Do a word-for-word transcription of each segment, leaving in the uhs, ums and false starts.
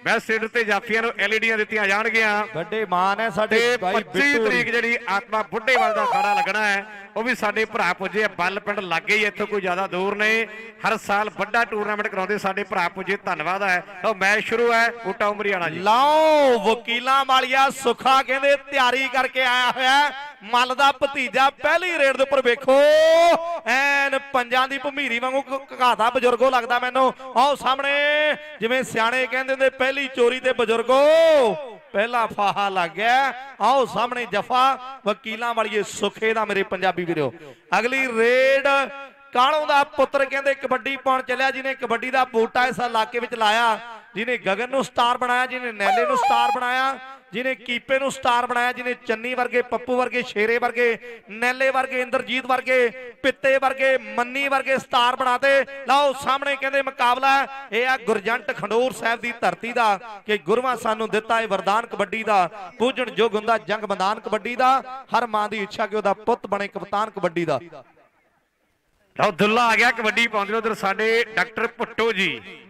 West state ਤੇ ਜਾਫੀਆਂ ਨੂੰ ਐਲਈਡੀਆਂ ਦਿੱਤੀਆਂ ਜਾਣਗੀਆਂ। ਵੱਡੇ ਮਾਨ ਹੈ ਸਾਡੇ ਪੱਚੀ ਤਰੀਕ ਜਿਹੜੀ ਆਤਮਾ ਬੁੱਢੇਵਾਲ ਦਾ ਅਖਾੜਾ ਲੱਗਣਾ ਹੈ ਉਹ ਵੀ ਸਾਡੇ ਭਰਾ ਪੁੱਜੇ ਬੱਲ ਪਿੰਡ ਲਾਗੇ ਹੀ, ਇੱਥੋਂ ਕੋਈ ਜ਼ਿਆਦਾ ਦੂਰ ਨਹੀਂ। ਹਰ ਸਾਲ ਵੱਡਾ ਟੂਰਨਾਮੈਂਟ ਕਰਾਉਂਦੇ ਸਾਡੇ ਭਰਾ ਪੁੱਜੇ, ਧੰਨਵਾਦ ਹੈ। ਉਹ ਮੈਚ ਸ਼ੁਰੂ ਹੈ ਬੂਟਾ ਉਮਰੀ ਵਾਲਾ ਜੀ। ਲਓ ਵਕੀਲਾਂ ਵਾਲੀਆ ਸੁੱਖਾ ਕਹਿੰਦੇ ਤਿਆਰੀ ਕਰਕੇ ਆਇਆ ਹੋਇਆ ਮੱਲ ਦਾ ਭਤੀਜਾ। ਪਹਿਲੀ ਰੇਡ ਦੇ ਉੱਪਰ ਵੇਖੋ ਐਨ ਪੰਜਾਂ ਦੀ ਭਮੀਰੀ ਵਾਂਗੂ ਘਾਤਾ ਬਜ਼ੁਰਗੋ ਲੱਗਦਾ ਮੈਨੂੰ। ਆਓ ਸਾਹਮਣੇ ਜਿਵੇਂ ਸਿਆਣੇ ਕਹਿੰਦੇ ਹੁੰਦੇ ਪਹਿਲੀ ਚੋਰੀ ਤੇ ਬਜ਼ੁਰਗੋ ਪਹਿਲਾ ਫਾਹਾ ਲੱਗ ਗਿਆ। ਆਓ ਸਾਹਮਣੇ ਜਫਾ ਵਕੀਲਾਂ ਵਾਲੀਏ ਸੁੱਖੇ ਦਾ ਮੇਰੇ ਪੰਜਾਬੀ ਵੀਰੋ। ਅਗਲੀ ਰੇਡ ਕਾਲੋਂ ਦਾ ਪੁੱਤਰ ਕਹਿੰਦੇ ਕਬੱਡੀ ਪਾਉਣ ਚੱਲਿਆ, ਜਿਹਨੇ ਕਬੱਡੀ ਦਾ ਬੂਟਾ ਇਸ ਇਲਾਕੇ ਵਿੱਚ ਲਾਇਆ, ਜਿਹਨੇ ਗਗਨ ਨੂੰ ਸਟਾਰ ਬਣਾਇਆ, ਜਿਹਨੇ ਨੈਲੇ ਨੂੰ ਸਟਾਰ ਬਣਾਇਆ, ਜਿਹਨੇ ਕੀਪੇ ਨੂੰ ਸਟਾਰ ਬਣਾਇਆ, ਜਿਹਨੇ ਚੰਨੀ ਵਰਗੇ, ਪੱਪੂ ਵਰਗੇ, ਸ਼ੇਰੇ ਵਰਗੇ, ਨੈਲੇ ਵਰਗੇ, ਇੰਦਰਜੀਤ ਵਰਗੇ, ਪਿੱਤੇ ਵਰਗੇ, ਮੰਨੀ ਵਰਗੇ ਸਟਾਰ ਬਣਾਤੇ। ਲਓ ਸਾਹਮਣੇ ਕਹਿੰਦੇ ਮੁਕਾਬਲਾ ਇਹ ਆ ਗੁਰਜੰਟ ਖੰਡੂਰ ਸਾਹਿਬ ਦੀ ਧਰਤੀ ਦਾ ਕਿ ਗੁਰੂਆਂ ਸਾਨੂੰ ਦਿੱਤਾ ਇਹ ਵਰਦਾਨ ਕਬੱਡੀ ਦਾ। ਪੂਜਣ ਯੋਗ ਹੁੰਦਾ ਜੰਗ ਮੈਦਾਨ ਕਬੱਡੀ ਦਾ। ਹਰ ਮਾਂ ਦੀ ਇੱਛਾ ਕਿ ਉਹਦਾ ਪੁੱਤ ਬਣੇ ਕਪਤਾਨ ਕਬੱਡੀ ਦਾ। ਲਓ ਦੁੱਲਾ ਆ ਗਿਆ ਕਬੱਡੀ ਪਾਉਂਦੇ। ਉਧਰ ਸਾਡੇ ਡਾਕਟਰ ਭੁੱਟੋ ਜੀ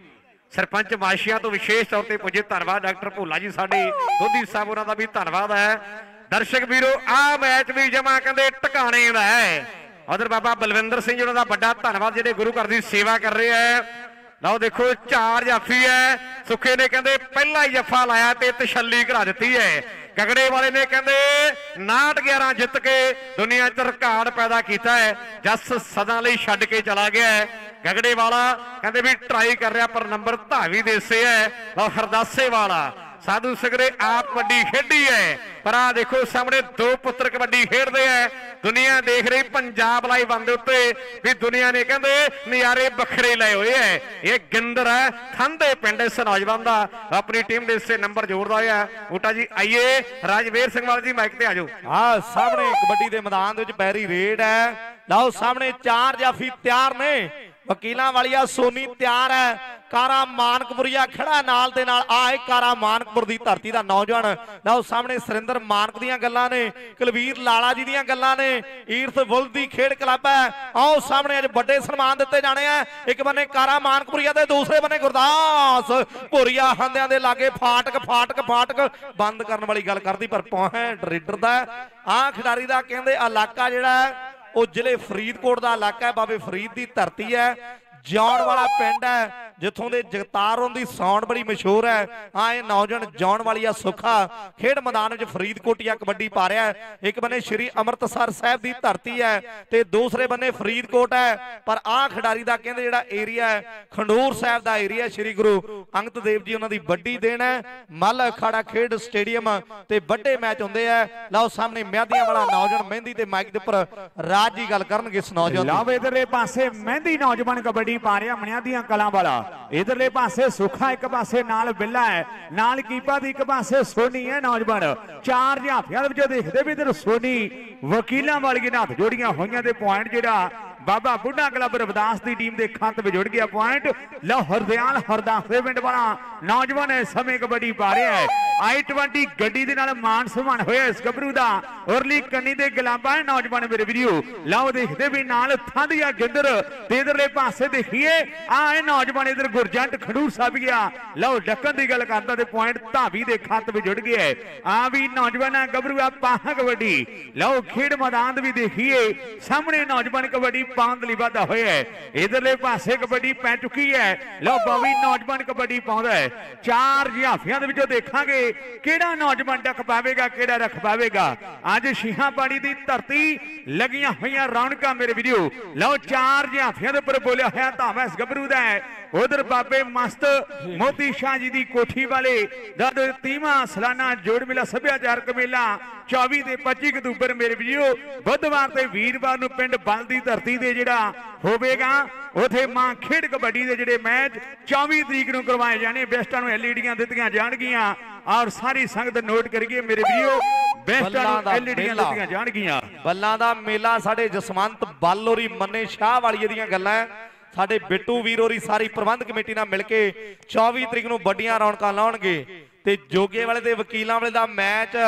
ਸਰਪੰਚ ਮਾਸ਼ੀਆਂ ਤੋਂ ਵਿਸ਼ੇਸ਼ ਤੌਰ ਤੇ ਪੁੱਜੇ, ਧੰਨਵਾਦ। ਡਾਕਟਰ ਭੋਲਾ ਜੀ ਸਾਡੇ ਦੋਧੀ ਸਾਹਿਬ ਉਹਨਾਂ ਦਾ ਵੀ ਧੰਨਵਾਦ ਹੈ। ਦਰਸ਼ਕ ਵੀਰੋ ਆਹ ਮੈਚ ਵੀ ਜਮਾ ਕਹਿੰਦੇ ਟਿਕਾਣੇ ਦਾ ਹੈ। ਉਧਰ ਬਾਬਾ ਬਲਵਿੰਦਰ ਸਿੰਘ ਜੀ ਉਹਨਾਂ ਦਾ ਵੱਡਾ ਧੰਨਵਾਦ ਜਿਹੜੇ ਗੁਰੂ ਘਰ ਦੀ ਸੇਵਾ ਕਰ ਰਹੇ ਹੈ। ਲਓ ਦੇਖੋ ਚਾਰ ਜਾਫੀ ਹੈ। ਸੁੱਖੇ ਨੇ ਕਹਿੰਦੇ ਪਹਿਲਾ ਜੱਫਾ ਲਾਇਆ ਤੇ ਤਸੱਲੀ ਕਰਾ ਦਿੱਤੀ ਹੈ। ਗਗੜੇ ਵਾਲੇ ਨੇ ਕਹਿੰਦੇ ਉਨਾਹਠ ਗਿਆਰਾਂ ਜਿੱਤ ਕੇ ਦੁਨੀਆ 'ਚ ਰਿਕਾਰਡ ਪੈਦਾ ਕੀਤਾ ਹੈ। ਜੱਸ ਸਦਾ ਲਈ ਛੱਡ ਕੇ ਚਲਾ ਗਿਆ ਹੈ। ਗਗੜੇ ਵਾਲਾ ਕਹਿੰਦੇ ਵੀ ਟਰਾਈ ਕਰ ਰਿਹਾ ਪਰ ਨੰਬਰ ਧਾਵੀ ਦੇਸੇ ਹੈ। ਲਓ ਹਰਦਾਸੇ ਵਾਲਾ ਸਾਧੂ ਸਗਰੇ ਆਪ ਕਬੱਡੀ ਖੇਡੀ ਹੈ ਪਰ ਆ ਦੇਖੋ ਸਾਹਮਣੇ ਦੋ ਪੁੱਤਰ ਕਬੱਡੀ ਖੇਡਦੇ ਹੈ। ਦੁਨੀਆ ਦੇਖ ਰਹੀ ਪੰਜਾਬ ਲਾਈਵ ਬੰਦੇ ਉੱਤੇ ਵੀ ਦੁਨੀਆ ਨੇ ਕਹਿੰਦੇ ਨਜ਼ਾਰੇ ਵੱਖਰੇ ਲਏ ਹੋਏ ਹੈ। ਇਹ ਗਿੰਦਰ ਹੈ ਥੰਦੇ ਪਿੰਡ ਇਸ ਨੌਜਵਾਨ ਦਾ ਆਪਣੀ ਟੀਮ ਦੇ ਇਸੇ ਨੰਬਰ ਜੋੜਦਾ ਹੋਇਆ। ਬੂਟਾ ਜੀ ਆਈਏ ਰਾਜਵੀਰ ਸਿੰਘ ਵਾਲੇ ਜੀ ਮਾਈਕ ਤੇ ਆ ਜਾਓ। ਆ ਸਾਹਮਣੇ ਕਬੱਡੀ ਦੇ ਮੈਦਾਨ ਦੇ ਵਿੱਚ ਪੈਰੀ ਰੇਡ ਹੈ। ਲਓ ਸਾਹਮਣੇ ਚਾਰ ਜਾਫੀ ਤਿਆਰ ਨੇ। ਵਕੀਲਾਂ ਵਾਲੀਆ ਸੋਨੀ ਤਿਆਰ ਹੈ। ਕਾਰਾ ਮਾਨਕਪੁਰੀਆ ਖੜਾ ਨਾਲ ਦੇ ਨਾਲ ਆਏ ਕਾਰਾ ਮਾਨਕਪੁਰ ਦੀ ਧਰਤੀ ਦਾ ਨੌਜਵਾਨ। ਲਓ ਸਾਹਮਣੇ ਸੁਰਿੰਦਰ ਮਾਨਕ ਦੀਆਂ ਗੱਲਾਂ ਨੇ, ਕੁਲਵੀਰ ਲਾਲਾ ਜੀ ਦੀਆਂ ਗੱਲਾਂ ਨੇ। ਈਰਥ ਬੁੱਲ ਦੀ ਖੇਡ ਕਲੱਬ ਹੈ। ਆਓ ਸਾਹਮਣੇ ਅੱਜ ਵੱਡੇ ਸਨਮਾਨ ਦਿੱਤੇ ਜਾਣੇ ਆ। ਇੱਕ ਬੰਨੇ ਕਾਰਾ ਮਾਨਕਪੁਰੀਆ ਤੇ ਦੂਸਰੇ ਬੰਨੇ ਗੁਰਦਾਸ ਭੋਰੀਆ ਹੰਦਿਆਂ ਦੇ ਲਾਗੇ ਫਾਟਕ ਫਾਟਕ ਫਾਟਕ ਬੰਦ ਕਰਨ ਵਾਲੀ ਗੱਲ ਕਰਦੀ ਪਰ ਪੁਆਇੰਟ ਰੇਡਰ ਦਾ ਆਹ ਖਿਡਾਰੀ ਦਾ ਕਹਿੰਦੇ ਇਲਾਕਾ ਜਿਹੜਾ ਉਹ ਜ਼ਿਲ੍ਹੇ ਫਰੀਦਕੋਟ ਦਾ ਇਲਾਕਾ ਹੈ। ਬਾਬੇ ਫਰੀਦ ਦੀ ਧਰਤੀ ਹੈ। ਜੌਣ ਵਾਲਾ ਪਿੰਡ ਹੈ ਜਿੱਥੋਂ ਦੇ ਜਗਤਾਰ ਦੀ ਸਾਊਂਡ ਬੜੀ ਮਸ਼ਹੂਰ ਹੈ। ਹਾਂ ਇਹ ਨੌਜਵਾਨ ਜੌਣ ਵਾਲੀਆ ਸੁੱਖਾ ਖੇਡ ਮੈਦਾਨ ਵਿੱਚ ਫਰੀਦਕੋਟੀਆ ਕਬੱਡੀ ਪਾ ਰਿਹਾ ਹੈ। ਇੱਕ ਬੰਨੇ ਸ਼੍ਰੀ ਅੰਮ੍ਰਿਤਸਰ ਸਾਹਿਬ ਦੀ ਧਰਤੀ ਹੈ ਤੇ ਦੂਸਰੇ ਬੰਨੇ ਫਰੀਦਕੋਟ ਹੈ। ਪਰ ਆਹ ਖਿਡਾਰੀ ਦਾ ਕਹਿੰਦੇ ਜਿਹੜਾ ਏਰੀਆ ਹੈ ਖੰਡੂਰ ਸਾਹਿਬ ਦਾ ਏਰੀਆ। ਸ਼੍ਰੀ ਗੁਰੂ ਅੰਗਦ ਦੇਵ ਜੀ ਉਹਨਾਂ ਦੀ ਵੱਡੀ ਦੇਣ ਹੈ। ਮੱਲ ਅਖਾੜਾ ਖੇਡ ਸਟੇਡੀਅਮ ਤੇ ਵੱਡੇ ਮੈਚ ਹੁੰਦੇ ਆ। ਲਓ ਸਾਹਮਣੇ ਮਹਿੰਦੀਆਂ ਵਾਲਾ ਨੌਜਵਾਨ ਮਹਿੰਦੀ ਤੇ ਮਾਈਕ ਦੇ ਉੱਪਰ ਰਾਜ ਜੀ ਗੱਲ ਕਰਨਗੇ ਇਸ ਨੌਜਵਾਨ। ਲਓ ਇਧਰਲੇ ਪਾਸੇ ਮਹਿੰਦੀ ਨੌਜਵਾਨ ਕਬੱਡੀ ਪਾ ਰਿਹਾ ਮਣਿਆਂ ਦੀਆਂ ਕਲਾਂ ਵਾਲਾ। ਇਧਰਲੇ ਪਾਸੇ ਸੁੱਖਾ ਇੱਕ ਪਾਸੇ ਨਾਲ ਬਿੱਲਾ ਹੈ, ਨਾਲ ਕੀਪਾ ਦੀ ਇੱਕ ਪਾਸੇ ਸੋਨੀ ਹੈ ਨੌਜਵਾਨ। ਚਾਰ ਜਾਫੀਆਂ ਦੇ ਵਿੱਚੋਂ ਦੇਖਦੇ ਵੀ ਇਧਰ ਸੋਨੀ ਵਕੀਲਾਂ ਵਾਲੀ ਨਾਲ ਹੱਥ ਜੋੜੀਆਂ ਹੋਈਆਂ ਤੇ ਪੁਆਇੰਟ ਜਿਹੜਾ ਬਾਬਾ ਬੁੱਢਾ ਕਲੱਬ ਰਵਿਦਾਸ ਦੀ ਟੀਮ ਦੇ ਖਾਤੇ ਵਿੱਚ ਜੁੜ ਗਿਆ ਪੁਆਇੰਟ। ਲਓ ਹਰਦਿਆਲ ਹਰਦਾਸ ਦੇ ਪਿੰਡ ਵਾਲਾ ਨੌਜਵਾਨ ਇਸ ਸਮੇਂ ਕਬੱਡੀ ਪਾ ਰਿਹਾ ਹੈ। ਆਈ ਟਵੰਟੀ ਗੱਡੀ ਦੇ ਨਾਲ ਮਾਨ ਸਨਮਾਨ ਹੋਇਆ ਇਸ ਗੱਭਰੂ ਦਾ। ਉਰਲੀ ਕੰਨੀ ਦੇ ਗੁਲਾਬਾਂ ਨੌਜਵਾਨ ਮੇਰੇ ਵੀਡੀਓ। ਲਓ ਦੇਖਦੇ ਵੀ ਨਾਲ ਥਾਂਦੀਆ ਗਿੰਦਰ ਤੇ ਇਧਰਲੇ ਪਾਸੇ ਦੇਖੀਏ ਆਹ ਨੌਜਵਾਨ ਇਧਰ ਗੁਰਜੰਟ ਖੰਡੂਰ ਸਾਹਿਬ ਗਿਆ। ਲਓ ਡੱਕਣ ਦੀ ਗੱਲ ਕਰਦਾ ਤੇ ਪੁਆਇੰਟ ਧਾਵੀ ਦੇ ਖਾਤੇ ਵਿੱਚ ਜੁੜ ਗਿਆ। ਆ ਵੀ ਨੌਜਵਾਨਾਂ ਗੱਭਰੂ ਆ ਪਾਹਾਂ ਕਬੱਡੀ। ਲਓ ਖੇਡ ਮੈਦਾਨ ਵੀ ਦੇਖੀਏ ਸਾਹਮਣੇ ਨੌਜਵਾਨ ਕਬੱਡੀ ਪਾਉਣ ਲਈ ਵਾਧਾ ਹੋਇਆ ਹੈ। ਇਧਰਲੇ ਪਾਸੇ ਕਬੱਡੀ ਪੈ ਚੁੱਕੀ ਹੈ। ਲਓ ਬਾਵੀ ਨੌਜਵਾਨ ਕਬੱਡੀ ਪਾਉਂਦਾ ਹੈ। ਚਾਰ ਜਾਫੀਆਂ ਦੇ ਵਿੱਚੋਂ ਦੇਖਾਂਗੇ ਕਿਹੜਾ ਨੌਜਵਾਨ ਡੱਕ ਪਾਵੇਗਾ ਕਿਹੜਾ ਰੱਖ ਪਾਵੇਗਾ। ਅੱਜ ਸ਼ੀਹਾਂ ਪਾਣੀ ਦੀ ਧਰਤੀ ਲੱਗੀਆਂ ਹੋਈਆਂ ਰੌਣਕਾਂ ਮੇਰੇ ਵੀਡੀਓ। ਲਓ ਚਾਰ ਜਾਫੀਆਂ ਦੇ ਉੱਪਰ ਬੋਲਿਆ ਹੋਇਆ ਧਾਵਾ ਇਸ ਗੱਭਰੂ ਦਾ ਹੈ। ਉਧਰ ਬਾਬੇ ਮਸਤ ਮੋਤੀ ਸ਼ਾਹ ਜੀ ਦੀ ਕੋਠੀ ਵਾਲੇ ਜਦ ਤੀਵਾਂ ਸਾਲਾਨਾ ਜੋੜ ਮੇਲਾ ਸੱਭਿਆਚਾਰਕ ਮੇਲਾ ਚੌਵੀ ਤੇ ਪੱਚੀ ਅਕਤੂਬਰ ਮੇਰੇ ਵੀਡੀਓ ਬੁੱਧਵਾਰ ਤੇ ਵੀਰਵਾਰ ਨੂੰ ਪਿੰਡ ਬਲ ਦੀ ਧਰਤੀ ਦੇ ਜਿਹੜਾ ਹੋਵੇਗਾ ਉਥੇ ਮਾਂ ਖੇਡ ਕਬੱਡੀ ਦੇ ਜਿਹੜੇ ਮੈਚ ਚੌਵੀ ਤਰੀਕ ਨੂੰ ਕਰਵਾਏ ਜਾਣੇ। ਬੈਸਟਾਂ ਨੂੰ ਐਲਈਡੀਆਂ ਦਿੱਤੀਆਂ ਜਾਣਗੀਆਂ ਔਰ ਸਾਰੀ ਸੰਗਤ ਨੋਟ ਕਰੀਏ ਮੇਰੇ ਵੀਡੀਓ ਬੈਸਟਾਂ ਨੂੰ ਐਲਈਡੀਆਂ ਦਿੱਤੀਆਂ ਜਾਣਗੀਆਂ। ਬੱਲਾਂ ਦਾ ਮੇਲਾ ਸਾਡੇ ਜਸਵੰਤ ਬੱਲ ਹੋਰੀ ਮੰਨੇ ਸ਼ਾਹ ਵਾਲੀਏ ਦੀਆਂ ਗੱਲਾਂ ਸਾਡੇ ਬਿੱਟੂ ਵੀਰ ਹੋਰੀ ਸਾਰੀ ਪ੍ਰਬੰਧ ਕਮੇਟੀ ਨਾਲ ਮਿਲ ਕੇ ਚੌਵੀ ਤਰੀਕ ਨੂੰ ਵੱਡੀਆਂ ਰੌਣਕਾਂ ਲਾਉਣਗੇ ਤੇ ਜੋਗੇ ਵਾਲੇ ਤੇ ਵਕੀਲਾਂ ਵਾਲੇ ਦਾ ਮੈਚ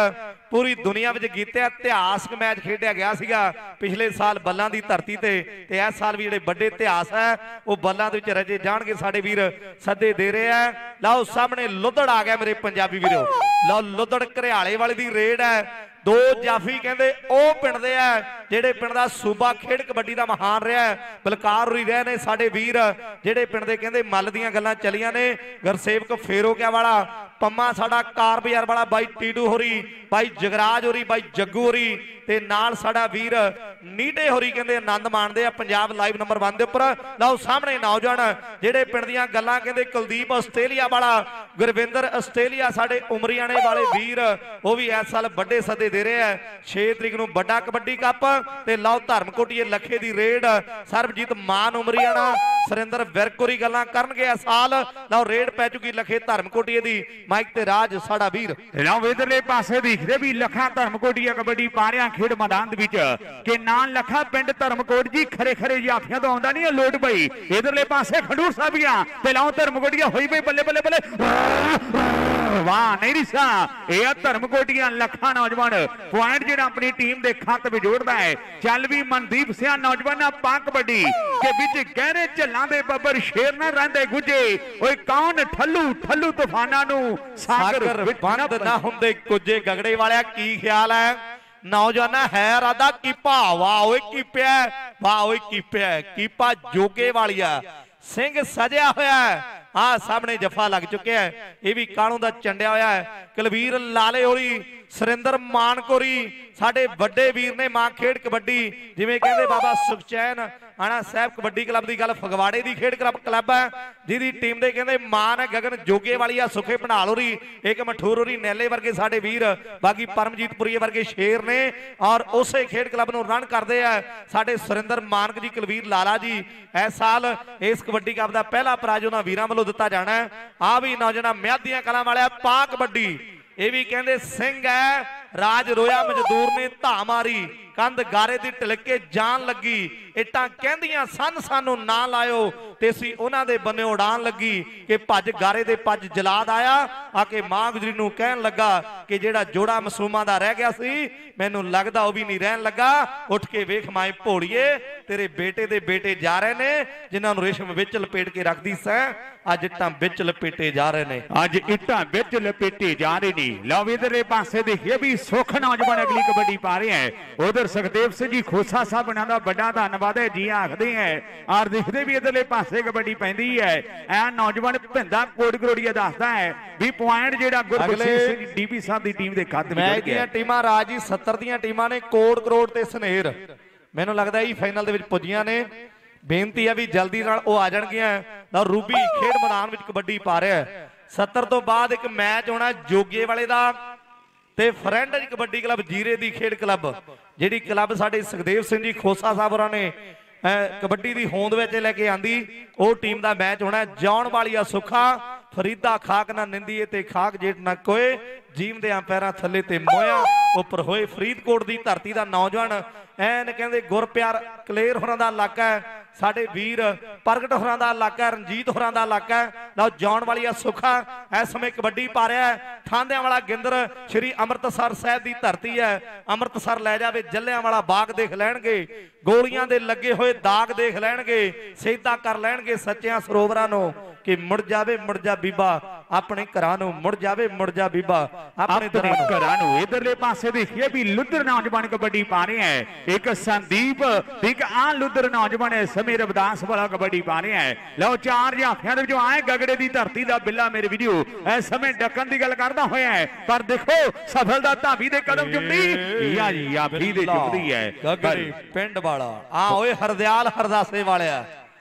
पूरी दुनिया में कीते इतिहासक मैच खेडिया गया सीगा पिछले साल बल्लां दी धरती ते ते इस साल भी जिहड़े वड्डे इतिहास है वो बल्लां दे विच रचे जाणगे साडे वीर सदे दे रहे हैं। लाओ सामने लुद्धड़ आ गया मेरे पंजाबी वीरो। लाओ लुद्धड़ घरियाले वाले दी रेड है। दो जाफी कहते ਉਹ ਪਿੰਡ ਦੇ ਆ ਜਿਹੜੇ ਪਿੰਡ ਦਾ ਸੂਬਾ ਖੇਡ ਕਬੱਡੀ ਦਾ ਮਹਾਨ ਰਿਹਾ ਬਲਕਾਰ ਹੋਰੀ ਰਹੇ ਨੇ ਸਾਡੇ ਵੀਰ ਜਿਹੜੇ ਪਿੰਡ ਦੇ ਕਹਿੰਦੇ ਮੱਲ ਦੀਆਂ ਗੱਲਾਂ ਚੱਲੀਆਂ ਨੇ ਗੁਰਸੇਵਕ ਫੇਰੋਕਿਆ ਵਾਲਾ ਪੰਮਾ ਸਾਡਾ ਕਾਰ ਬਾਜ਼ਾਰ ਵਾਲਾ ਬਾਈ ਟੀਟੂ ਹੋਰੀ ਬਾਈ ਜਗਰਾਜ ਹੋਰੀ ਬਾਈ ਜੱਗੂ ਹੋਰੀ ਤੇ ਨਾਲ ਸਾਡਾ ਵੀਰ ਨੀਟੇ ਹੋਰੀ ਕਹਿੰਦੇ ਆਨੰਦ ਮਾਣਦੇ ਆ ਪੰਜਾਬ ਲਾਈਵ ਨੰਬਰ ਇੱਕ ਦੇ ਉੱਪਰ। ਲਓ ਸਾਹਮਣੇ ਨੌਜਵਾਨ ਜਿਹੜੇ ਪਿੰਡ ਦੀਆਂ ਗੱਲਾਂ ਕਹਿੰਦੇ ਕੁਲਦੀਪ ਆਸਟ੍ਰੇਲੀਆ ਵਾਲਾ ਗੁਰਵਿੰਦਰ ਆਸਟ੍ਰੇਲੀਆ ਸਾਡੇ ਉਮਰੀਆਣੇ ਵਾਲੇ ਵੀਰ ਉਹ ਵੀ ਇਸ ਸਾਲ ਵੱਡੇ ਸੱਦੇ ਦੇ ਰਹੇ ਆ। ਛੇ ਤਰੀਕ ਨੂੰ ਵੱਡਾ ਕਬੱਡੀ ਕੱਪ ਤੇ ਲਓ ਧਰਮਕੋਟੀਏ ਲੱਖੇ ਦੀ ਰੇਡ ਸਰਬਜੀਤ ਮਾਨ ਉਮਰੀਆਣਾ ਸੁਰਿੰਦਰ ਵਿਰਕੋਰੀ ਗੱਲਾਂ ਕਰਨਗੇ ਇਸ ਸਾਲ। ਲਓ ਰੇਡ ਪੈ ਚੁੱਕੀ ਲੱਖੇ ਧਰਮਕੋਟੀਏ ਦੀ ਮਾਈਕ ਤੇ ਰਾਜ ਸਾਡਾ ਵੀਰ। ਲਓ ਇਧਰਲੇ ਪਾਸੇ ਦਿਖਦੇ ਵੀ ਲੱਖਾ ਧਰਮਕੋਟੀਆ ਕਬੱਡੀ ਪਾ ਰਿਹਾ ਖੇਡ ਮੈਦਾਨ ਦੇ ਵਿੱਚ ਕਿ ਨਾਂ ਲੱਖਾ ਪਿੰਡ ਧਰਮਕੋਟ ਜੀ ਖਰੇ ਖਰੇ ਜਾਫੀਆਂ ਤੋਂ ਆਉਂਦਾ ਨਹੀਂ ਲੋਟ ਪਈ। ਇਧਰਲੇ ਪਾਸੇ ਖਡੂਰ ਸਾਹਿਬੀਆਂ ਤੇ ਲਓ ਧਰਮਕੋਟੀਆ ਹੋਈ ਪਈ ਬੱਲੇ ਬੱਲੇ ਬੱਲੇ ਵਾਹ ਨਹੀਂ ਰਿਸਾ ਇਹ ਧਰਮਕੋਟੀਆ ਲੱਖਾ ਨੌਜਵਾਨ ਪੁਆਇੰਟ ਜਿਹੜਾ ਆਪਣੀ ਟੀਮ ਦੇ ਖਾਤੇ ਵਿੱਚ ਜੋੜਦਾ ਹੈ। ਚੱਲ ਵੀ ਮਨਦੀਪ ਸਿੰਘ ਨੌਜਵਾਨਾਂ ਪਾ ਕਬੱਡੀ ਕੇ ਵਿੱਚ ਗਹਿਰੇ ਝੱਲਾਂ ਦੇ ਬੱਬਰ ਸ਼ੇਰ ਨਾ ਰਹਿੰਦੇ ਗੁੱਜੇ ਓਏ ਕੌਣ ਠੱਲੂ ਠੱਲੂ ਤੂਫਾਨਾਂ ਨੂੰ ਸਾਗਰ ਬੰਦ ਨਾ ਹੁੰਦੇ ਕੁੱਜੇ ਗਗੜੇ ਵਾਲਿਆ ਕੀ ਖਿਆਲ ਹੈ ਨੌਜਵਾਨਾ ਹੈ ਰਾਦਾ ਕੀਪਾ ਵਾਹ ਓਏ ਕੀਪਿਆ ਵਾਹ ਓਏ ਕੀਪਿਆ ਕੀਪਾ ਜੋਗੇ ਵਾਲੀਆ ਸਿੰਘ ਸਜਿਆ ਹੋਇਆ ਆ ਸਾਹਮਣੇ ਜਫਾ ਲੱਗ ਚੁੱਕਿਆ ਇਹ ਵੀ ਕਾਣੂ ਦਾ ਚੰਡਿਆ ਹੋਇਆ ਹੈ। ਕੁਲਵੀਰ ਲਾਲੇ ਹੋਰੀ ਸੁਰਿੰਦਰ ਮਾਨਕੋਰੀ ਸਾਡੇ ਵੱਡੇ ਵੀਰ ਨੇ ਮਾਂ ਖੇਡ ਕਬੱਡੀ ਜਿਵੇਂ ਕਹਿੰਦੇ ਬਾਬਾ ਸੁਖਚੈਨ ਆਣਾ ਸਾਹਿਬ ਕਬੱਡੀ ਕਲੱਬ ਦੀ ਗੱਲ ਫਗਵਾੜੇ ਦੀ ਖੇਡ ਕਲੱਬ ਕਲੱਬ ਹੈ ਜਿਹਦੀ ਟੀਮ ਦੇ ਕਹਿੰਦੇ ਮਾਨ ਹੈ ਗਗਨ ਜੋਗੇ ਵਾਲੀ ਆ ਸੁਖੇ ਭੰਡਾਲ ਹੋਰੀ ਇੱਕ ਮਠੂਰ ਹੋਰੀ ਨੈਲੇ ਵਰਗੇ ਸਾਡੇ ਵੀਰ ਬਾਕੀ ਪਰਮਜੀਤਪੁਰੀਏ ਵਰਗੇ ਸ਼ੇਰ ਨੇ ਔਰ ਉਸੇ ਖੇਡ ਕਲੱਬ ਨੂੰ ਰਨ ਕਰਦੇ ਆ ਸਾਡੇ ਸੁਰਿੰਦਰ ਮਾਨਕ ਜੀ ਕੁਲਵੀਰ ਲਾਲਾ ਜੀ। ਇਸ ਸਾਲ ਇਸ ਕਬੱਡੀ ਕੱਪ ਦਾ ਪਹਿਲਾ ਪ੍ਰਾਈਜ਼ ਉਹਨਾਂ ਵੀਰਾਂ ਵੱਲੋਂ ਦਿੱਤਾ ਜਾਣਾ ਆ ਵੀ ਨੌਜਵਾਨਾਂ ਮਿਆਦੀਆਂ ਕਲਾਂ ਵਾਲਿਆ ਪਾ ਕਬੱਡੀ ਇਹ ਵੀ ਕਹਿੰਦੇ ਸਿੰਘ ਹੈ ਰਾਜ ਰੋਇਆ ਮਜ਼ਦੂਰ ਨੇ ਧਾ ਮਾਰੀ ਕੰਧ ਗਾਰੇ ਦੀ ਢਿਲਕੇ ਜਾਨ ਲੱਗੀ ਇੱਟਾਂ ਕਹਿੰਦੀਆਂ ਸਨ ਸਾਨੂੰ ਨਾ ਲਾਇਓ ਤੇ ਸੀ ਉਹਨਾਂ ਦੇ ਬੰਨੇ ਉਡਾਨ ਲੱਗੀ ਕਿ ਭੱਜ ਗਾਰੇ ਦੇ ਭੱਜ ਜਲਾਦ ਆਇਆ ਆ ਕੇ ਮਾਂ ਗੁਜਰੀ ਨੂੰ ਕਹਿਣ ਲੱਗਾ ਕਿ ਜਿਹੜਾ ਜੋੜਾ ਮਾਸੂਮਾਂ ਦਾ ਰਹਿ ਗਿਆ ਸੀ ਮੈਨੂੰ ਲੱਗਦਾ ਉਹ ਵੀ ਨਹੀਂ ਰਹਿਣ ਲੱਗਾ ਉੱਠ ਕੇ ਵੇਖ ਮਾਏ ਭੋੜੀਏ ਤੇਰੇ ਬੇਟੇ ਦੇ ਬੇਟੇ ਜਾ ਰਹੇ ਨੇ ਜਿਨ੍ਹਾਂ ਨੂੰ ਰੇਸ਼ਮ ਵਿੱਚ ਲਪੇਟ ਕੇ ਰੱਖਦੀ ਸੈਂ ਅੱਜ ਇੱਟਾਂ ਵਿੱਚ ਲਪੇਟੇ ਜਾ ਰਹੇ ਨੇ ਅੱਜ ਇੱਟਾਂ ਵਿੱਚ ਲਪੇਟੇ ਜਾ ਰਹੇ ਨੇ। ਲਓ ਇਧਰਲੇ ਪਾਸੇ ਦੇਖੀਏ ਵੀ ਸੁਖ ਨੌਜਵਾਨ ਅਗਲੀ ਕਬੱਡੀ ਪਾ ਰਹੇ ਹੈ ਉਧਰ ਸੁਖਦੇਵ ਸਿੰਘ ਜੀ ਖੋਸਾ ਸਾਹਿਬ ਇਹਨਾਂ ਦਾ ਵੱਡਾ ਧੰਨਵਾਦ ਹੈ ਜੀ ਆਖਦੇ ਹੈ ਔਰ ਦੇਖਦੇ ਵੀ ਇਧਰਲੇ ਪਾਸੇ ਕਬੱਡੀ ਪੈਂਦੀ ਹੈ ਐ ਨੌਜਵਾਨ ਭਿੰਦਾ ਕੋਟ ਕਰੋੜੀਆ ਦੱਸਦਾ ਹੈ ਵੀ ਪੁਆਇੰਟ ਜਿਹੜਾ ਗੁਰਬਖਸ਼ ਸਿੰਘ ਡੀਪੀ ਸਾਹਿਬ ਦੀ ਟੀਮ ਦੇ ਖਾਤੇ ਵਿੱਚ ਮੈਚ ਦੀਆਂ ਟੀਮਾਂ ਰਾਜ ਜੀ ਸੱਤਰ ਦੀਆਂ ਟੀਮਾਂ ਨੇ ਕੋਟ ਕਰੋੜ ਤੇ ਸਨੇਰ ਮੈਨੂੰ ਲੱਗਦਾ ਇਹ ਫਾਈਨਲ ਦੇ ਵਿੱਚ ਪੁੱਜੀਆਂ ਨੇ। ਬੇਨਤੀ ਹੈ ਵੀ ਜਲਦੀ ਨਾਲ ਉਹ ਆ ਜਾਣਗੀਆਂ। ਲਓ ਰੂਬੀ ਖੇਡ ਮੈਦਾਨ ਵਿੱਚ ਕਬੱਡੀ ਪਾ ਰਿਹਾ ਸੱਤਰ ਤੋਂ ਬਾਅਦ ਇੱਕ ਮੈਚ ਹੋਣਾ ਜੋਗੇ ਵਾਲੇ ਦਾ ਤੇ ਫਰੈਂਡ ਕਬੱਡੀ ਕਲੱਬ ਜੀਰੇ ਦੀ ਖੇਡ ਕਲੱਬ ਜਿਹੜੀ ਕਲੱਬ ਸਾਡੇ ਸੁਖਦੇਵ ਸਿੰਘ ਜੀ ਖੋਸਾ ਸਾਹਿਬ ਹੋਰਾਂ ਨੇ ਕਬੱਡੀ ਦੀ ਹੋਂਦ ਵਿੱਚ ਲੈ ਕੇ ਆਂਦੀ ਉਹ ਟੀਮ ਦਾ ਮੈਚ ਹੋਣਾ ਜੌਣ ਵਾਲੀਆ ਸੁੱਖਾ ਫਰੀਦਾ ਖਾਕ ਨਾ ਨਿੰਦੀਏ ਤੇ ਖਾਕ ਜੇਠ ਨਾ ਕੋਏ ਜੀਵਦਿਆਂ ਪੈਰਾਂ ਥੱਲੇ ਤੇ ਮੋਇਆ ਉੱਪਰ ਹੋਏ ਫਰੀਦਕੋਟ ਦੀ ਧਰਤੀ ਦਾ ਨੌਜਵਾਨ ਐਨ ਕਹਿੰਦੇ ਗੁਰਪਿਆਰ ਕਲੇਰ ਹੋਰਾਂ ਦਾ ਇਲਾਕਾ ਹੈ ਸਾਡੇ ਵੀਰ ਪ੍ਰਗਟ ਹੋਰਾਂ ਦਾ ਇਲਾਕਾ ਰਣਜੀਤ ਹੋਰਾਂ ਦਾ ਇਲਾਕਾ ਹੈ। ਲਓ ਜੌਣ ਵਾਲੀਆ ਸੁੱਖਾ ਇਸ ਸਮੇਂ ਕਬੱਡੀ ਪਾ ਰਿਹਾ ਹੈ ਠਾਂਦਿਆਂ ਵਾਲਾ ਗਿੰਦਰ ਸ਼੍ਰੀ ਅੰਮ੍ਰਿਤਸਰ ਸਾਹਿਬ ਦੀ ਧਰਤੀ ਹੈ ਅੰਮ੍ਰਿਤਸਰ ਲੈ ਜਾਵੇ ਜੱਲਿਆਂ ਵਾਲਾ ਬਾਗ ਦੇਖ ਲੈਣਗੇ ਗੋਲੀਆਂ ਦੇ ਲੱਗੇ ਹੋਏ ਦਾਗ ਦੇਖ ਲੈਣਗੇ ਸਿੱਧਾ ਕਰ ਲੈਣਗੇ ਸੱਚਿਆਂ ਸਰੋਵਰਾਂ ਨੂੰ ਕਿ ਮੁੜ ਜਾਵੇ ਮੁੜ ਜਾ ਬੀਬਾ ਆਪਣੇ ਘਰਾਂ ਨੂੰ ਮੁੜ ਜਾਵੇ ਮੁੜ ਜਾ ਬੀਬਾ ਆਪਣੇ ਘਰਾਂ ਨੂੰ। ਇਧਰਲੇ ਪਾਸੇ ਦੇਖੀਏ ਵੀ ਲੁੱਧਰ ਨੌਜਵਾਨ ਕਬੱਡੀ ਪਾ ਰਹੇ ਹੈ ਇੱਕ ਸੰਦੀਪ ਇੱਕ ਆ ਲੁੱਧਰ ਨੌਜਵਾਨ ਇਸ ਸਮੇਂ ਰਵਿਦਾਸ ਵਾਲਾ ਕਬੱਡੀ ਪਾ ਰਿਹਾ ਹੈ। ਲਓ ਚਾਰ ਜਾਫੀਆਂ ਦੇ ਵਿੱਚੋਂ ਆਏ ਗਗੜੇ ਦੀ ਧਰਤੀ ਦਾ ਬਿੱਲਾ ਮੇਰੇ ਵੀਡੀਓ ਇਸ ਸਮੇਂ ਡੱਕਣ ਦੀ ਗੱਲ ਕਰਦਾ ਹੋਇਆ ਹੈ ਪਰ ਦੇਖੋ ਸਫਲਤਾ ਧਾਵੀ ਦੇ ਕਦਮ ਚੁੰਮਦੀ ਯਾ ਜਾਫੀ ਦੇ ਚੁੰਮਦੀ ਹੈ ਗਗੜੇ ਪਿੰਡ ਵਾਲਾ ਆ ਓਏ ਹਰਦਿਆਲ ਹਰਦਾਸੇ ਵਾਲਿਆ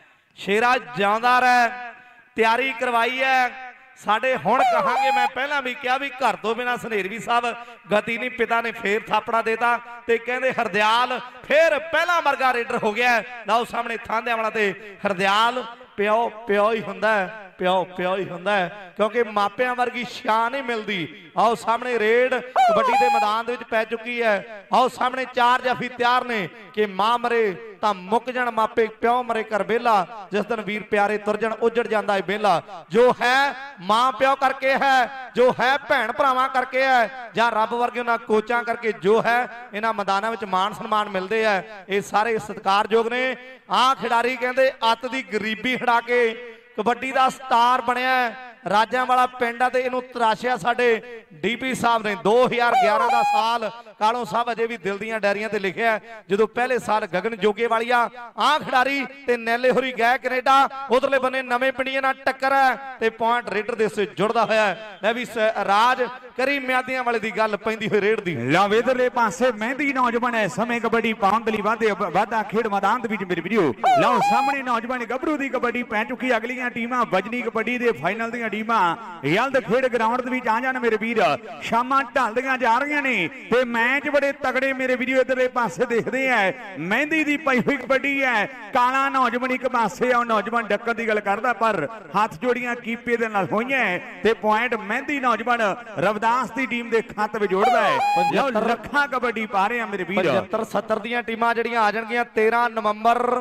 ਸ਼ੇਰਾ ਜਾਂਦਾ ਰਹਿ ਤਿਆਰੀ ਕਰਵਾਈ ਹੈ ਸਾਡੇ ਹੁਣ ਕਹਾਂਗੇ ਮੈਂ ਪਹਿਲਾਂ ਵੀ ਕਿਹਾ ਵੀ ਘਰ ਤੋਂ ਬਿਨਾ ਸਨੇਰਵੀ ਸਾਹਿਬ ਗਤੀ ਨਹੀਂ ਪਿਤਾ ਨੇ ਫੇਰ ਥਾਪੜਾ ਦੇਤਾ ਤੇ ਕਹਿੰਦੇ ਹਰਦਿਆਲ ਫੇਰ ਪਹਿਲਾ ਮਰਗਾ ਰੇਡਰ ਹੋ ਗਿਆ। ਲਓ ਸਾਹਮਣੇ ਥਾਂਦਿਆਂ ਵਾਲਾ ਤੇ ਹਰਦਿਆਲ ਪਿਓ ਪਿਓ ਹੀ ਹੁੰਦਾ ਪਿਓ ਪਿਓ ਹੀ ਹੁੰਦਾ ਹੈ, ਕਿਉਂਕਿ ਮਾਪਿਆਂ ਵਰਗੀ ਸ਼ਾਨ ਨਹੀਂ ਮਿਲਦੀ। ਆਓ ਸਾਹਮਣੇ ਰੇਡ ਕਬੱਡੀ ਦੇ ਮੈਦਾਨ ਦੇ ਵਿੱਚ ਪੈ ਚੁੱਕੀ ਹੈ। ਆਓ ਸਾਹਮਣੇ ਚਾਰ ਜਾਫੀ ਤਿਆਰ ਨੇ ਕਿ ਮਾਂ ਮਰੇ ਤਾਂ ਮੁੱਕ ਜਾਣ ਮਾਪੇ, ਪਿਓ ਮਰੇ ਕਰ ਬੇਲਾ। ਜਿਸ ਦਿਨ ਵੀਰ ਪਿਆਰੇ ਤੁਰ ਜਾਣ ਉਜੜ ਜਾਂਦਾ ਹੈ ਬੇਲਾ। ਜੋ ਹੈ ਮਾਂ ਪਿਓ ਕਰਕੇ ਹੈ, ਜੋ ਹੈ ਭੈਣ ਭਰਾਵਾਂ ਕਰਕੇ ਹੈ, ਜਾਂ ਰੱਬ ਵਰਗੇ ਉਹਨਾਂ ਕੋਚਾਂ ਕਰਕੇ ਜੋ ਹੈ ਇਹਨਾਂ ਮੈਦਾਨਾਂ ਵਿੱਚ ਮਾਣ ਸਨਮਾਨ ਮਿਲਦੇ ਆ। ਇਹ ਸਾਰੇ ਸਤਿਕਾਰਯੋਗ ਨੇ। ਆਹ ਖਿਡਾਰੀ ਕਹਿੰਦੇ ਅੱਤ ਦੀ ਗਰੀਬੀ ਹਟਾ ਕੇ ਕਬੱਡੀ ਦਾ ਸਟਾਰ ਬਣਿਆ। ਰਾਜਾਂ ਵਾਲਾ ਪਿੰਡ ਆ ਤੇ ਇਹਨੂੰ ਤਰਾਸ਼ਿਆ ਸਾਡੇ ਡੀਪੀ ਸਾਹਿਬ ਨੇ। ਦੋ ਹਜ਼ਾਰ ਗਿਆਰਾਂ ਦਾ ਸਾਲ ਕਾਲੋਂ ਸਾਹਿਬ ਅਜੇ ਵੀ ਦਿਲ ਦੀਆਂ ਡਾਇਰੀਆਂ ਤੇ ਲਿਖਿਆ, ਜਦੋਂ ਪਹਿਲੇ ਸਾਲ ਗਗਨ ਜੋਗੇ ਵਾਲੀਆ ਆਹ ਖਿਡਾਰੀ ਤੇ ਨੈਲੇ ਹੋਰੀ ਗਏ ਕੈਨੇਡਾ। ਉਧਰਲੇ ਬੰਨੇ ਨਵੇਂ ਪਿੰਡੀਆਂ ਨਾਲ ਟੱਕਰ ਹੈ ਤੇ ਪੁਆਇੰਟ ਰੇਡਰ ਦੇ ਸੇ ਜੁੜਦਾ ਹੋਇਆ। ਲੈ ਵੀ ਰਾਜ ਕਰੀ ਮਿਆਦੀਆਂ ਵਾਲੇ ਦੀ ਗੱਲ ਪੈਂਦੀ ਹੋਈ ਰੇਡ ਦੀ। ਲਓ ਇਧਰਲੇ ਪਾਸੇ ਮਹਿੰਦੀ ਨੌਜਵਾਨ ਇਸ ਸਮੇਂ ਕਬੱਡੀ ਪਾਉਣ ਦੇ ਲਈ ਵਾਧੇ ਵਾਧਾ ਖੇਡ ਮੈਦਾਨ ਦੇ ਵਿੱਚ ਮੇਰੇ ਵੀਡੀਓ। ਲਓ ਸਾਹਮਣੇ ਨੌਜਵਾਨ ਗੱਭਰੂ ਦੀ ਕਬੱਡੀ ਪੈ ਚੁੱਕੀ। ਅਗਲੀਆਂ ਟੀਮਾਂ ਵਜਨੀ ਕਬੱਡੀ ਦੇ ਫਾਈਨਲ ਦੀਆਂ ਟੀਮਾਂ ਯਲਦ ਖੇਡ ਗਰਾਊਂਡ ਦੇ ਵਿੱਚ ਆ ਜਾਣ ਮੇਰੇ ਵੀਰ। ਸ਼ਾਮਾਂ ਢਲਦੀਆਂ ਜਾ ਰਹੀਆਂ ਨੇ ਤੇ ਮੈਚ ਬੜੇ ਤਗੜੇ ਮੇਰੇ ਵੀਡੀਓ। ਇਧਰਲੇ ਪਾਸੇ ਦੇਖਦੇ ਆ ਮਹਿੰਦੀ ਦੀ ਪਈ ਹੋਈ ਕਬੱਡੀ ਹੈ। ਕਾਲਾ ਨੌਜਵਾਨ ਇੱਕ ਪਾਸੇ ਆ, ਨੌਜਵਾਨ ਡੱਕਣ ਦੀ ਗੱਲ ਕਰਦਾ ਪਰ ਹੱਥ ਜੋੜੀਆਂ ਕੀਪੇ ਦੇ ਨਾਲ ਹੋਈਆਂ ਤੇ ਪੁਆਇੰਟ ਮਹਿੰਦੀ ਨੌਜਵਾਨ ਰਵਦਾਸ ਦੀ ਟੀਮ ਦੇ ਖਾਤੇ ਵਿੱਚ ਜੋੜਦਾ ਹੈ। ਲਓ ਲੱਖਾਂ ਕਬੱਡੀ ਪਾ ਰਹੇ ਆ ਮੇਰੇ ਵੀਰ। ਪਚੱਤਰ ਸੱਤਰ ਦੀਆਂ ਟੀਮਾਂ ਜਿਹੜੀਆਂ ਆ ਜਾਣਗੀਆਂ। ਤੇਰਾਂ ਨਵੰਬਰ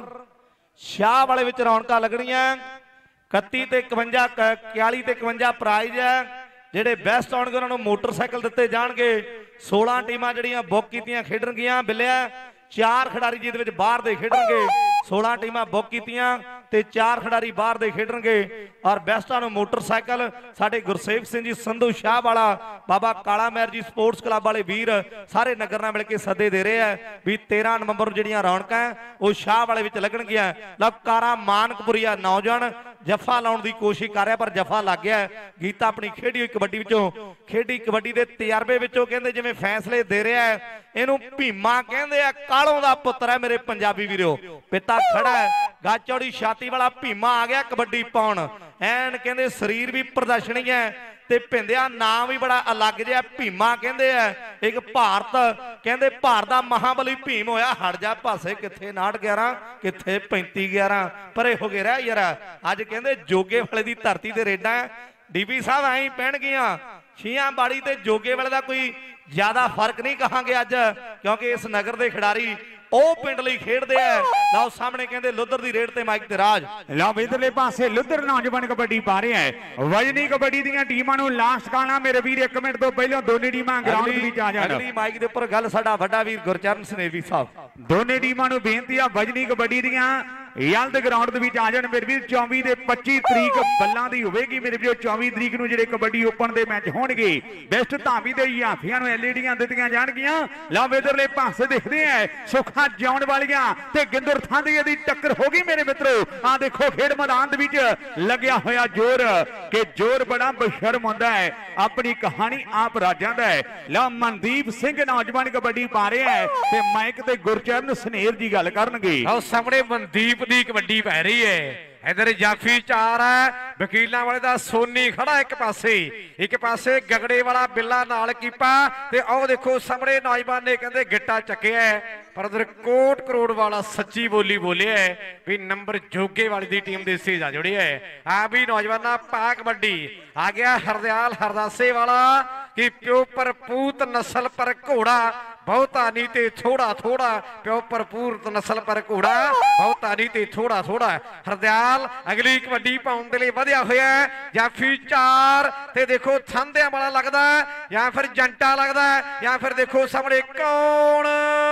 ਸ਼ਾਹ ਵਾਲੇ ਵਿੱਚ ਰੌਣਕਾਂ ਲੱਗਣੀਆਂ। ਇਕੱਤੀ ਤੇ ਇਕਵੰਜਾ ਇਕਤਾਲੀ ਤੇ ਇਕਵੰਜਾ ਪ੍ਰਾਈਜ਼ ਹੈ। ਜਿਹੜੇ ਬੈਸਟ ਆਉਣਗੇ ਉਹਨਾਂ ਨੂੰ ਮੋਟਰਸਾਈਕਲ ਦਿੱਤੇ ਜਾਣਗੇ। ਸੋਲਾਂ ਟੀਮਾਂ ਜਿਹੜੀਆਂ ਬੁੱਕ ਕੀਤੀਆਂ ਖੇਡਣਗੀਆਂ। ਬਿੱਲਿਆ ਚਾਰ ਖਿਡਾਰੀ ਜਿਹਦੇ ਵਿੱਚ ਬਾਹਰ ਦੇ ਖੇਡਣਗੇ। ਸੋਲਾਂ ਟੀਮਾਂ ਬੁੱਕ ਕੀਤੀਆਂ ਤੇ ਚਾਰ ਖਿਡਾਰੀ ਬਾਹਰ ਦੇ ਖੇਡਣਗੇ। ਔਰ ਬੈਸਟਾਂ ਨੂੰ ਮੋਟਰਸਾਈਕਲ ਸਾਡੇ ਗੁਰਸੇਵ ਸਿੰਘ ਜੀ ਸੰਧੂ ਸ਼ਾਹ ਵਾਲਾ, ਬਾਬਾ ਕਾਲਾ ਮਹਿਰ ਜੀ ਸਪੋਰਟਸ ਕਲੱਬ ਵਾਲੇ ਵੀਰ ਸਾਰੇ ਨਗਰ ਨਾਲ ਮਿਲ ਕੇ ਸੱਦੇ ਦੇ ਰਹੇ ਆ ਵੀ ਤੇਰਾਂ ਨਵੰਬਰ ਨੂੰ ਜਿਹੜੀਆਂ ਰੌਣਕਾਂ ਉਹ ਸ਼ਾਹ ਵਾਲੇ ਵਿੱਚ ਲੱਗਣਗੀਆਂ। ਲਕਾਰਾ ਮਾਨਕਪੁਰੀਆ ਨੌਜਵਾਨ ਜਫਾ ਲਾਉਣ ਦੀ ਕੋਸ਼ਿਸ਼ ਕਰ ਰਿਹਾ ਪਰ ਜਫਾ ਲੱਗ ਗਿਆ। ਗੀਤਾ ਆਪਣੀ ਖੇਡੀ ਹੋਈ ਕਬੱਡੀ ਵਿੱਚੋਂ ਖੇਡੀ ਕਬੱਡੀ ਦੇ ਤਜਰਬੇ ਵਿੱਚੋਂ ਕਹਿੰਦੇ ਜਿਵੇਂ ਫੈਸਲੇ ਦੇ ਰਿਹਾ ਹੈ। ਇਹਨੂੰ ਭੀਮਾ ਕਹਿੰਦੇ ਆ, ਕਾਲੋਂ ਦਾ ਪੁੱਤਰ ਹੈ ਮੇਰੇ ਪੰਜਾਬੀ ਵੀਰੋ। ਪਿਤਾ ਖੜਾ ਹੈ, ਗੱਜ ਚੌੜੀ ਛਾਤੀ ਵਾਲਾ ਭੀਮਾ ਆ ਗਿਆ ਕਬੱਡੀ ਪਾਉਣ। ਐਨ ਕਹਿੰਦੇ ਸਰੀਰ ਵੀ ਪ੍ਰਦਰਸ਼ਨੀ ਹੈ ਤੇ ਭਿੰਦਿਆ ਨਾਮ ਵੀ ਬੜਾ ਅਲੱਗ ਜਿਹਾ ਭੀਮਾ ਕਹਿੰਦੇ ਆ। ਇੱਕ ਭਾਰਤ ਕਹਿੰਦੇ ਭਾਰਤ ਦਾ ਮਹਾਬਲੀ ਭੀਮ ਹੋਇਆ। ਹਟ ਜਾ ਪਾਸੇ ਕਿੱਥੇ ਉਨਾਹਠ ਗਿਆਰਾਂ ਕਿੱਥੇ ਪੈਂਤੀ ਗਿਆਰਾਂ ਪਰੇ ਹੋ ਗਏ ਰਹਿ ਯਾਰ। ਅੱਜ ਕਹਿੰਦੇ ਜੋਗੇ ਵਾਲੇ ਦੀ ਧਰਤੀ ਤੇ ਰੇਡਾਂ ਡੀਪੀ ਸਾਹਿਬ ਐਂ ਪੈਣਗੀਆਂ। ਛੀਆਂ ਬਾੜੀ ਤੇ ਜੋਗੇ ਵਾਲੇ ਦਾ ਕੋਈ ਜ਼ਿਆਦਾ ਫਰਕ ਨਹੀਂ ਕਹਾਂਗੇ ਅੱਜ, ਕਿਉਂਕਿ ਇਸ ਨਗਰ ਦੇ ਖਿਡਾਰੀ ਉਹ ਪਿੰਡ ਲਈ ਖੇਡਦੇ ਆ। ਲਓ ਸਾਹਮਣੇ ਕਹਿੰਦੇ ਲੁੱਧਰ ਦੀ ਰੇਡ ਤੇ ਮਾਈਕ ਤੇ ਰਾਜ। ਲਓ ਇਧਰਲੇ ਪਾਸੇ ਲੁੱਧਰ ਨੌਜਵਾਨ ਕਬੱਡੀ ਪਾ ਰਿਹਾ ਹੈ। ਵਜਨੀ ਕਬੱਡੀ ਦੀਆਂ ਟੀਮਾਂ ਨੂੰ ਲਾਸਟ ਕਾਣਾ ਮੇਰੇ ਵੀਰ। ਇੱਕ ਮਿੰਟ ਤੋਂ ਪਹਿਲਾਂ ਦੋਨੇ ਟੀਮਾਂ ਗਰਾਊਂਡ ਦੇ ਵਿੱਚ ਆ ਜਾਣ। ਅਗਲੀ ਮਾਈਕ ਦੇ ਉੱਪਰ ਗੱਲ ਸਾਡਾ ਵੱਡਾ ਵੀਰ ਗੁਰਚਰਨ ਸਨੇਵੀ ਸਾਹਿਬ। ਦੋਨੇ ਟੀਮਾਂ ਨੂੰ ਬੇਨਤੀ ਆ ਵਜਨੀ ਕਬੱਡੀ ਦੀਆਂ ਯਲਦ ਗਰਾਊਂਡ ਦੇ ਵਿੱਚ ਆ ਜਾਣ ਮੇਰੇ ਵੀਰ। ਚੌਵੀ ਤੇ ਪੱਚੀ ਤਰੀਕ ਬੱਲਾਂ ਦੀ ਹੋਵੇਗੀ ਮੇਰੇ ਵੀਰੋ। ਚੌਵੀ ਤਰੀਕ ਨੂੰ ਜਿਹੜੇ ਕਬੱਡੀ ਓਪਨ ਦੇ ਮੈਚ ਹੋਣਗੇ ਬੈਸਟ ਧਾਵੀ ਦੇ ਯਾਫੀਆਂ ਨੂੰ ਐਲਈਡੀਆਂ ਦਿੱਤੀਆਂ ਜਾਣਗੀਆਂ। ਲਓ ਇਧਰਲੇ ਪਾਸੇ ਦੇਖਦੇ ਆ ਸੁੱਖਾ ਜਾਉਣ ਵਾਲੀਆਂ ਤੇ ਗਿੰਦਰ ਥਾਂਦੀ ਦੀ ਟੱਕਰ ਹੋ ਗਈ ਮੇਰੇ ਮਿੱਤਰੋ। ਆ ਦੇਖੋ ਖੇਡ ਮੈਦਾਨ ਦੇ ਵਿੱਚ ਲੱਗਿਆ ਹੋਇਆ ਜ਼ੋਰ ਕਿ ਜ਼ੋਰ ਬੜਾ ਬਸ਼ਰਮ ਹੁੰਦਾ ਹੈ। ਆਪਣੀ ਕਹਾਣੀ ਆਪ ਰਾਜਾਂ ਦਾ ਹੈ। ਲਓ ਮਨਦੀਪ ਸਿੰਘ ਨੌਜਵਾਨ ਕਬੱਡੀ ਪਾ ਰਿਹਾ ਹੈ ਤੇ ਮਾਈਕ ਤੇ ਗੁਰਚਰਨ ਸਨੇਰ ਜੀ ਗੱਲ ਕਰਨਗੇ। ਲਓ ਸਾਹਮਣੇ ਮਨਦੀਪ ਦੀ ਕਬੱਡੀ ਪੈ ਰਹੀ ਹੈ। इधर जाफी चार है, वकीलों वाले दा सोनी खड़ा एक पासे, एक पासे गगड़े वाला बिल्ला नाल कीपा ते आओ देखो सामने नौजवान ने कहते गिट्टा चक्या है, पर उधर कोट करोड़ वाला सच्ची बोली बोले है भी नंबर जोगे वाली दी टीम दे सीजा जुड़ी है। आ भी नौजवान पा कबड्डी आ गया हरदयाल हरदासे वाला कि प्यो पर पूत नस्ल पर घोड़ा बहुता नी ते थोड़ा थोड़ा, प्यो पर पूत नस्ल पर घोड़ा बहुता नी ते थोड़ा थोड़ा। हरदयाल अगली कबड्डी पाउण दे लई वधिया होया जाफी चार ते देखो थांदियां वाला लगदा या फिर जंटा लगदा या फिर देखो सामने कौन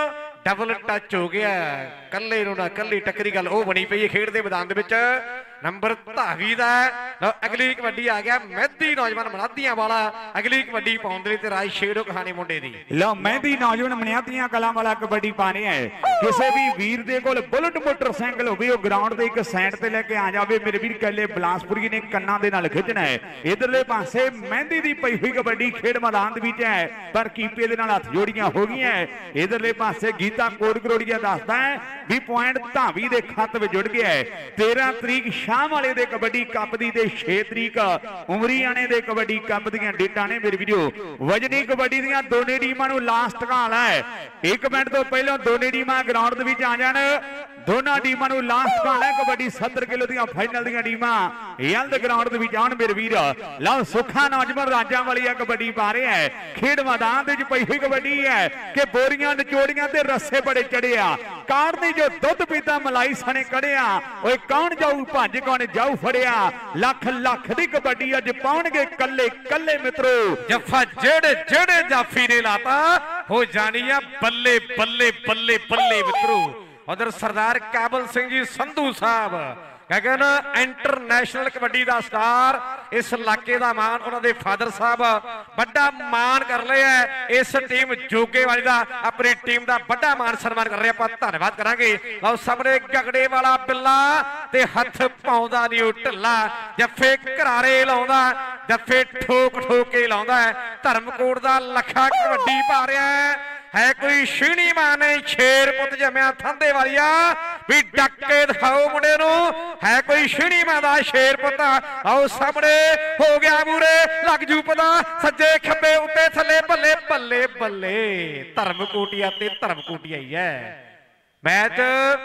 डबल टच हो गया, कल्ले नूं ना कल्ली टक्करी गल ओह बनी पई है खेड दे मैदान दे विच। नंबर धावी दा अगली कबड्डी आ गया मेहदी नौजवान मनादियां वाला, अगली कबड्डी पाउण दे लई ते राज शेड़ो कहानी मुंडे दी। लो मेहदी नौजवान मनादियां कलां वाला कबड्डी पाने है। किसी भी वीर दे कोल बुलेट मोटरसाइकिल होवे ओ ग्राउंड दे एक साइड ते लेके आ जावे मेरे वीर, कल्ले बलासपुरी ने कन्ना दे नाल खिचना है। इधरले पासे मेहदी दी पई हुई कबड्डी खेड मैदान दे विच है पर कीपे दे नाल हथ जोड़ियां हो गईयां। इधरले पासे गीता कोट करोड़िया दसदा है भी पॉइंट धावी दे खत विच जुड़ गया है। तेरह तरीक शाम वाले दे कबड्डी कप दी ते छे तरीक उमरीआने दे कबड्डी कप दीयां डेटां ने मेरे वीडियो। वजनी कबड्डी दीयां दोने टीमां नूं लास्ट घाल है, एक मिनट तो पहले दोने टीमां ग्राउंड दे विच आ जाण। ਦੋਨਾਂ ਟੀਮਾਂ ਨੂੰ ਲਾਸਟ ਕਾਲ ਹੈ ਕਬੱਡੀ ਸੱਤਰ ਕਿਲੋ ਦੀਆਂ ਫਾਈਨਲ ਦੀਆਂ ਟੀਮਾਂ ਯਲਦ ਗਰਾਊਂਡ ਦੇ ਵਿੱਚ ਆਉਣ ਮੇਰੇ ਵੀਰ। ਲਓ ਸੁੱਖਾ ਨੌਜਵਾਨ ਰਾਜਾਂ ਵਾਲੀ ਆ ਕਬੱਡੀ ਪਾ ਰਿਹਾ ਹੈ। ਖੇਡ ਮੈਦਾਨ ਦੇ ਵਿੱਚ ਪਈ ਹੋਈ ਕਬੱਡੀ ਹੈ ਕਿ ਬੋਰੀਆਂ ਨਿਚੋੜੀਆਂ ਤੇ ਰੱਸੇ ਬੜੇ ਚੜਿਆ ਕਾਰ ਨੇ ਜੋ ਦੁੱਧ ਪੀਤਾ ਮਲਾਈ ਸਣੇ ਕੜਿਆ ਓਏ ਕੌਣ ਜਾਊ ਭੱਜ ਕੌਣ ਜਾਊ ਫੜਿਆ ਲੱਖ ਲੱਖ ਦੀ ਕਬੱਡੀ ਅੱਜ ਪਾਉਣਗੇ ਕੱਲੇ ਕੱਲੇ ਮਿੱਤਰੋ। ਜੱਫਾ ਜਿਹੜੇ ਜਿਹੜੇ ਜਾਫੀ ਨੇ ਲਾਤਾ ਹੋ ਜਾਣੀ ਆ ਬੱਲੇ ਬੱਲੇ ਬੱਲੇ ਬੱਲੇ ਮਿੱਤਰੋ। ਉਧਰ ਸਰਦਾਰ ਕਾਬਲ ਸਿੰਘ ਜੀ ਸੰਧੂ ਸਾਹਿਬ ਗਗਨ ਇੰਟਰਨੈਸ਼ਨਲ ਕਬੱਡੀ ਦਾ ਸਟਾਰ ਇਸ ਇਲਾਕੇ ਦਾ ਮਾਣ ਉਹਨਾਂ ਦੇ ਫਾਦਰ ਸਾਹਿਬ ਵੱਡਾ ਮਾਣ ਕਰ ਲਿਆ ਇਸ ਟੀਮ ਜੋਗੇ ਵਾਲੀ ਦਾ ਆਪਣੀ ਟੀਮ ਦਾ ਵੱਡਾ ਮਾਣ ਸਨਮਾਨ ਕਰ ਰਹੇ ਆਪਾਂ ਧੰਨਵਾਦ ਕਰਾਂਗੇ। ਲਓ ਸਾਹਮਣੇ ਗਗੜੇ ਵਾਲਾ ਬਿੱਲਾ ਤੇ ਹੱਥ ਪਾਉਂਦਾ ਨਹੀਂ ਉਹ ਢਿੱਲਾ ਜੱਫੇ ਘਰਾਰੇ ਲਾਉਂਦਾ ਜੱਫੇ ਠੋਕ ਠੋਕ ਕੇ ਲਾਉਂਦਾ ਧਰਮਕੋਟ ਦਾ ਲੱਖਾ ਕਬੱਡੀ ਪਾ ਰਿਹਾ ਹੈ ਕੋਈ ਸ਼ੀਣੀ ਮਾਂ ਨੇ ਸ਼ੇਰ ਪੁੱਤ ਜੰਮਿਆ ਥੰਦੇ ਵਾਲੀਆ ਵੀ ਡੱਕ ਕੇ ਦਿਖਾਓ ਮੁੰਡੇ ਨੂੰ ਹੈ ਕੋਈ ਸ਼ੀਣੀ ਮਾਂ ਦਾ ਸ਼ੇਰ ਪੁੱਤ। ਆਓ ਸਾਹਮਣੇ ਹੋ ਗਿਆ ਮੂਰੇ ਲੱਗ ਜੂ ਪਤਾ ਸੱਜੇ ਖੱਬੇ ਉੱਤੇ ਥੱਲੇ ਬੱਲੇ ਬੱਲੇ ਬੱਲੇ ਧਰਮਕੋਟੀਆ ਤੇ ਧਰਮਕੋਟੀਆ ਹੀ ਹੈ। ਮੈਚ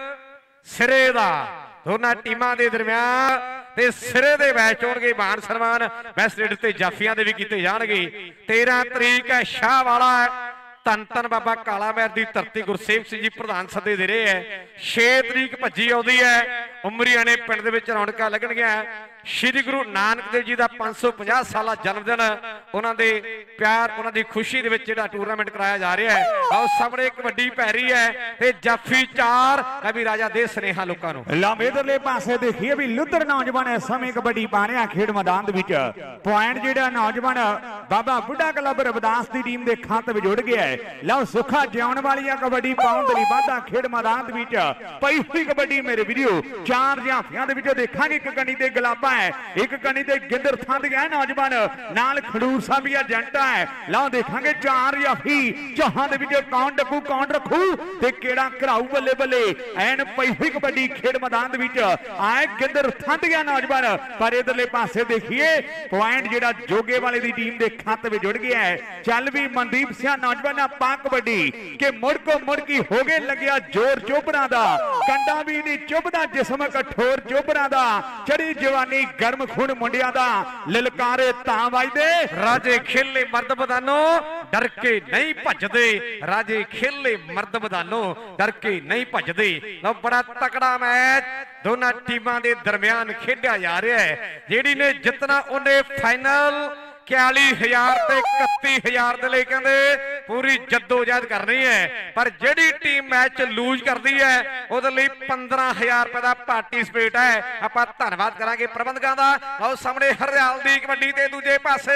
ਸਿਰੇ ਦਾ ਦੋਨਾਂ ਟੀਮਾਂ ਦੇ ਦਰਮਿਆਨ ਤੇ ਸਿਰੇ ਦੇ ਮੈਚ ਹੋਣਗੇ। ਮਾਨ ਸਨਮਾਨ ਬੈਸਟ ਰੇਡਰ ਤੇ ਜਾਫੀਆਂ ਦੇ ਵੀ ਕੀਤੇ ਜਾਣਗੇ। ਤੇਰਾਂ ਤਰੀਕ ਹੈ ਸ਼ਾਹ ਵਾਲਾ ਧੰਨ ਧੰਨ ਬਾਬਾ ਕਾਲਾ ਮਹਿਰ ਦੀ ਧਰਤੀ ਗੁਰਸੇਵ ਸਿੰਘ ਜੀ ਪ੍ਰਧਾਨ ਸੱਦੇ ਦੇ ਰਹੇ ਹੈ। ਛੇ ਤਰੀਕ ਭੱਜੀ ਆਉਂਦੀ ਹੈ ਉਮਰੀਆਣੇ ਪਿੰਡ ਦੇ ਵਿੱਚ ਰੌਣਕਾਂ ਲੱਗਣਗੀਆਂ। ਸ਼੍ਰੀ ਗੁਰੂ ਨਾਨਕ ਦੇਵ ਜੀ ਦਾ ਪੰਜ ਸੌ ਪੰਜਾਹ ਸਾਲਾ ਜਨਮ ਦਿਨ ਉਹਨਾਂ ਦੇ ਪਿਆਰ ਉਹਨਾਂ ਦੀ ਖੁਸ਼ੀ ਦੇ ਵਿੱਚ ਜਿਹੜਾ ਟੂਰਨਾਮੈਂਟ ਕਰਾਇਆ ਜਾ ਰਿਹਾ ਹੈ। ਆਓ ਸਾਹਮਣੇ ਇੱਕ ਵੱਡੀ ਪੈਰੀ ਹੈ ਤੇ ਜਾਫੀ ਚਾਰ ਕਵੀ ਰਾਜਾ ਦੇ ਸਨੇਹਾ ਲੋਕਾਂ ਨੂੰ। ਲਾਮ ਇਧਰਲੇ ਪਾਸੇ ਦੇਖੀਏ ਵੀ ਲੁੱਧਰ ਨੌਜਵਾਨ ਇਸ ਸਮੇਂ ਕਬੱਡੀ ਪਾ ਰਿਹਾ ਖੇਡ ਮੈਦਾਨ ਦੇ ਵਿੱਚ। ਪੁਆਇੰਟ ਜਿਹੜਾ ਨੌਜਵਾਨ ਬਾਬਾ ਬੁੱਢਾ ਕਲੱਬ ਰਵਿਦਾਸ ਦੀ ਟੀਮ ਦੇ ਖਾਤੇ ਵਿੱਚ ਜੁੜ ਗਿਆ ਹੈ। ਲਓ ਸੁੱਖਾ ਜਿਉਣ ਵਾਲੀਆਂ ਕਬੱਡੀ ਪਾਉਣ ਦੇ ਲਈ ਵਾਧਾ ਖੇਡ ਮੈਦਾਨ ਦੇ ਵਿੱਚ ਪਈ ਹੋਈ ਕਬੱਡੀ ਮੇਰੇ ਵੀਡੀਓ ਚਾਰ ਜਾਫੀਆਂ ਦੇ ਵਿੱਚੋਂ ਦੇਖਾਂਗੇ ਇੱਕ ਕਣੀ ਤੇ ਗਲਾਬਾ ਹੈ ਇੱਕ ਕਣੀ ਤੇ ਗਿੰਦਰ ਥੰਦ ਗਿਆ ਨੌਜਵਾਨ ਨਾਲ ਖਡੂਰ ਸਾਹਿਬ ਵੀ ਏਜੰਟਾ ਹੈ। ਲਓ ਦੇਖਾਂਗੇ ਚਾਰ ਜਾਫੀ ਚਾਹਾਂ ਦੇ ਵਿੱਚ ਕੌਣ ਡੱਕੂ ਕੌਣ ਰੱਖੂ ਤੇ ਕਿਹੜਾ ਘਰਾਊ ਬੱਲੇ ਬੱਲੇ ਐਨ ਪਈ ਹੋਈ ਕਬੱਡੀ ਖੇਡ ਮੈਦਾਨ ਦੇ ਵਿੱਚ ਆਏ ਗਿੰਦਰ ਥੰਦ ਗਿਆ ਨੌਜਵਾਨ। ਪਰ ਇਧਰਲੇ ਪਾਸੇ ਦੇਖੀਏ ਪੁਆਇੰਟ ਜਿਹੜਾ ਜੋਗੇ ਵਾਲੇ ਦੀ ਟੀਮ ਦੇ ਖਾਤੇ ਵਿੱਚ ਜੁੜ ਗਿਆ ਹੈ। ਚੱਲ ਵੀ ਮਨਦੀਪ ਸਿੰਘ ਨੌਜਵਾਨਾਂ ਪਾ ਕਬੱਡੀ ਕਿ ਮੁੜ ਕੋ ਮੁੜ ਕੀ ਹੋ ਗਏ ਲੱਗਿਆ ਜ਼ੋਰ ਚੋਬਰਾਂ ਦਾ ਕੰਡਾ ਵੀ ਨਹੀਂ ਚੁੱਭਦਾ ਜਿਸਮ ਕਠੋਰ ਚੋਬਰਾਂ ਦਾ ਚੜੀ ਜਵਾਨੀ ਗਰਮ ਖੂਨ ਮੁੰਡਿਆਂ ਦਾ ਲਲਕਾਰੇ ਤਾਂ ਵੱਜਦੇ ਰਾਜੇ ਖੇਲੇ ਮਰਦ ਮੈਦਾਨੋਂ ਡਰ ਕੇ ਨਹੀਂ ਭੱਜਦੇ ਰਾਜੇ ਖੇਲੇ ਮਰਦ ਮੈਦਾਨੋਂ ਡਰ ਕੇ ਨਹੀਂ ਭੱਜਦੇ। ਲਓ ਬੜਾ ਤਕੜਾ ਮੈਚ ਦੋਨਾਂ ਟੀਮਾਂ ਦੇ ਦਰਮਿਆਨ ਖੇਡਿਆ ਜਾ ਰਿਹਾ ਹੈ। ਜਿਹੜੀ ਨੇ ਜਿੱਤਣਾ ਉਹਨੇ ਫਾਈਨਲ ਇਕਤਾਲੀ ਹਜ਼ਾਰ ਤੇ ਇਕੱਤੀ ਹਜ਼ਾਰ ਦੇ ਲਈ ਕਹਿੰਦੇ ਪੂਰੀ ਜੱਦੋਜਹਿਦ ਕਰਨੀ ਹੈ। ਪਰ ਜਿਹੜੀ ਟੀਮ ਮੈਚ ਲੂਜ਼ ਕਰਦੀ ਹੈ ਉਹਦੇ ਲਈ ਪੰਦਰਾਂ ਹਜ਼ਾਰ ਰੁਪਏ ਦਾ ਪਾਰਟਿਸਪੇਟ ਹੈ। ਆਪਾਂ ਧੰਨਵਾਦ ਕਰਾਂਗੇ ਪ੍ਰਬੰਧਕਾਂ ਦਾ। ਲਓ ਸਾਹਮਣੇ ਹਰਿਆਲ ਦੀ ਕਬੱਡੀ ਤੇ ਦੂਜੇ ਪਾਸੇ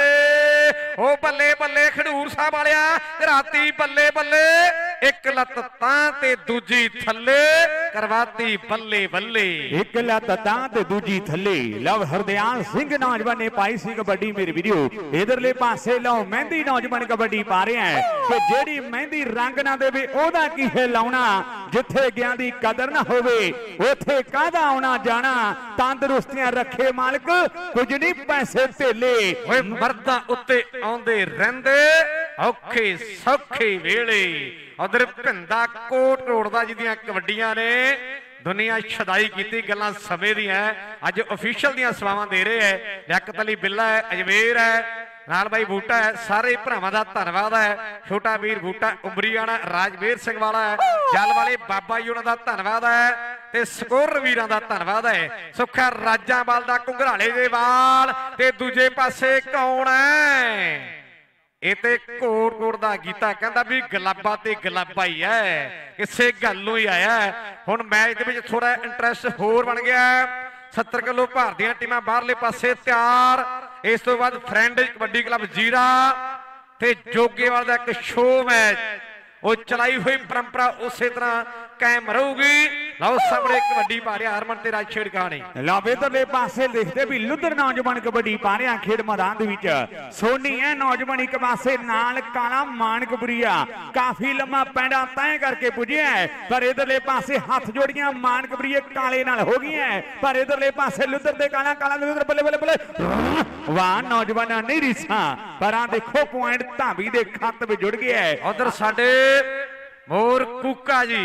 ਉਹ ਬੱਲੇ ਬੱਲੇ ਖਡੂਰ ਸਾਹਿਬ ਵਾਲਿਆ ਰਾਤੀ ਬੱਲੇ ਬੱਲੇ ਇੱਕ ਲੱਤ ਤਾਂ ਤੇ ਦੂਜੀ ਥੱਲੇ ਕਰਵਾਤੀ ਬੱਲੇ ਬੱਲੇ ਇੱਕ ਲੱਤ ਤਾਂ ਤੇ ਦੂਜੀ ਥੱਲੇ। ਲਓ ਹਰਦਿਆਲ ਸਿੰਘ ਨੌਜਵਾਨ ਨੇ ਪਾਈ ਸੀ ਕਬੱਡੀ ਮੇਰੇ ਵੀਡੀਓ। ਇਧਰਲੇ ਪਾਸੇ ਲਓ ਮਹਿੰਦੀ ਨੌਜਵਾਨ ਕਬੱਡੀ ਪਾ ਰਿਹਾ ਹੈ ਕਿ ਜਿਹੜੀ ਮਹਿੰਦੀ ਰੰਗ ਨਾ ਦੇਵੇ ਉਹਦਾ ਕੀ ਹੈ ਲਾਉਣਾ ਜਿੱਥੇ ਗਿਆ ਦੀ ਕਦਰ ਨਾ ਹੋਵੇ ਉੱਥੇ ਕਾਹਦਾ ਆਉਣਾ ਜਾਣਾ ਤੰਦਰੁਸਤੀਆਂ ਰੱਖੇ ਮਾਲਕ ਕੁਝ ਨਹੀਂ ਪੈਸੇ ਧੇਲੇ ਓਏ ਮਰਦਾਂ ਉੱਤੇ ਆਉਂਦੇ ਰਹਿੰਦੇ ਔਖੇ ਸੌਖੇ ਵੇਲੇ। ਉਧਰ ਭਿੰਦਾ ਕੋਟ ਰੋਡ ਦਾ ਜਿਹਦੀਆਂ ਕਬੱਡੀਆਂ ਨੇ ਦੁਨੀਆ ਛਦਾਈ ਕੀਤੀ ਗੱਲਾਂ ਸਮੇਂ ਦੀਆਂ ਅੱਜ ਅਫੀਸ਼ੀਅਲ ਦੀਆਂ ਸੇਵਾਵਾਂ ਦੇ ਰਹੇ ਹੈ। ਲਿਆਕਤ ਅਲੀ ਬਿੱਲਾ ਹੈ ਅਜਮੇਰ ਹੈ ਨਾਲ ਬਾਈ ਬੂਟਾ ਹੈ ਸਾਰੇ ਭਰਾਵਾਂ ਦਾ ਧੰਨਵਾਦ ਹੈ। ਛੋਟਾ ਵੀਰ ਬੂਟਾ ਉਮਰੀਆਣਾ ਰਾਜਵੀਰ ਸਿੰਘ ਵਾਲਾ ਹੈ ਜਲ ਵਾਲੇ ਬਾਬਾ ਜੀ ਉਹਨਾਂ ਦਾ ਧੰਨਵਾਦ ਹੈ ਤੇ ਸਕੋਰ ਵੀਰਾਂ ਦਾ ਧੰਨਵਾਦ ਹੈ। ਸੁੱਖਾ ਰਾਜਾਂਵਾਲ ਦਾ ਘੁੰਗਰਾਲੇ ਦੇ ਵਾਲ ਤੇ ਦੂਜੇ ਪਾਸੇ ਕੌਣ ਹੈ ਇਹ ਤੇ ਕੋਟ ਕੋਟ ਦਾ ਗੀਤਾ ਕਹਿੰਦਾ ਵੀ ਗੁਲਾਬਾ ਤੇ ਗੁਲਾਬਾ ਹੀ ਹੈ ਕਿਸੇ ਗੱਲ ਨੂੰ ਹੀ ਆਇਆ। ਹੁਣ ਮੈਚ ਦੇ ਵਿੱਚ ਥੋੜਾ ਇੰਟਰਸਟ ਹੋਰ ਬਣ ਗਿਆ। ਸੱਤਰ ਕਿਲੋ ਭਾਰ ਦੀਆਂ ਟੀਮਾਂ ਬਾਹਰਲੇ ਪਾਸੇ ਤਿਆਰ। ਇਸ ਤੋਂ ਬਾਅਦ ਫਰੈਂਡ ਕਬੱਡੀ ਕਲੱਬ ਜੀਰਾ ਤੇ ਜੋਗੇਵਾਲ ਦਾ ਇੱਕ ਸ਼ੋਅ ਮੈਚ ਉਹ ਚਲਾਈ ਹੋਈ ਪਰੰਪਰਾ ਉਸੇ ਤਰ੍ਹਾਂ ਕਾਇਮ ਰਹੂਗੀ। ਲਓ ਸਾਹਮਣੇ ਕਬੱਡੀ ਪਾ ਰਿਹਾ ਹਰਮਨ ਤੇ ਰਾਜ ਛੇੜਕਾਣੀ। ਲਓ ਇਧਰਲੇ ਪਾਸੇ ਦੇਖਦੇ ਵੀ ਲੁੱਧਰ ਨੌਜਵਾਨ ਕਬੱਡੀ ਪਾ ਰਿਹਾ ਖੇਡ ਮੈਦਾਨ ਦੇ ਵਿੱਚ। ਸੋਨੀ ਹੈ ਨੌਜਵਾਨ ਇੱਕ ਪਾਸੇ ਨਾਲ ਕਾਲਾ ਮਾਨਕਪੁਰੀਆ ਕਾਫੀ ਲੰਮਾ ਪੈਂਡਾ ਤੈਅ ਕਰਕੇ ਪੁੱਜਿਆ ਪਰ ਇਧਰਲੇ ਪਾਸੇ ਹੱਥ ਜੋੜੀਆਂ ਮਾਨਕਪੁਰੀਏ ਕਾਲੇ ਨਾਲ ਹੋ ਗਈਆਂ ਪਰ ਇਧਰਲੇ ਪਾਸੇ ਲੁੱਧਰ ਦੇ ਕਾਲਾ ਕਾਲਾ ਲੁੱਧਰ ਬੱਲੇ ਬੱਲੇ ਬੱਲੇ ਵਾਹ ਨੌਜਵਾਨਾਂ ਨਹੀਂ ਰੀਸਾਂ ਪਰ ਆ ਦੇਖੋ ਪੁਆਇੰਟ ਧਾਬੀ ਦੇ ਖੱਤ ਵਿੱਚ ਜੁੜ ਗਿਆ। ਉਧਰ ਸਾਡੇ ਮੋਰ ਕੂਕਾ ਜੀ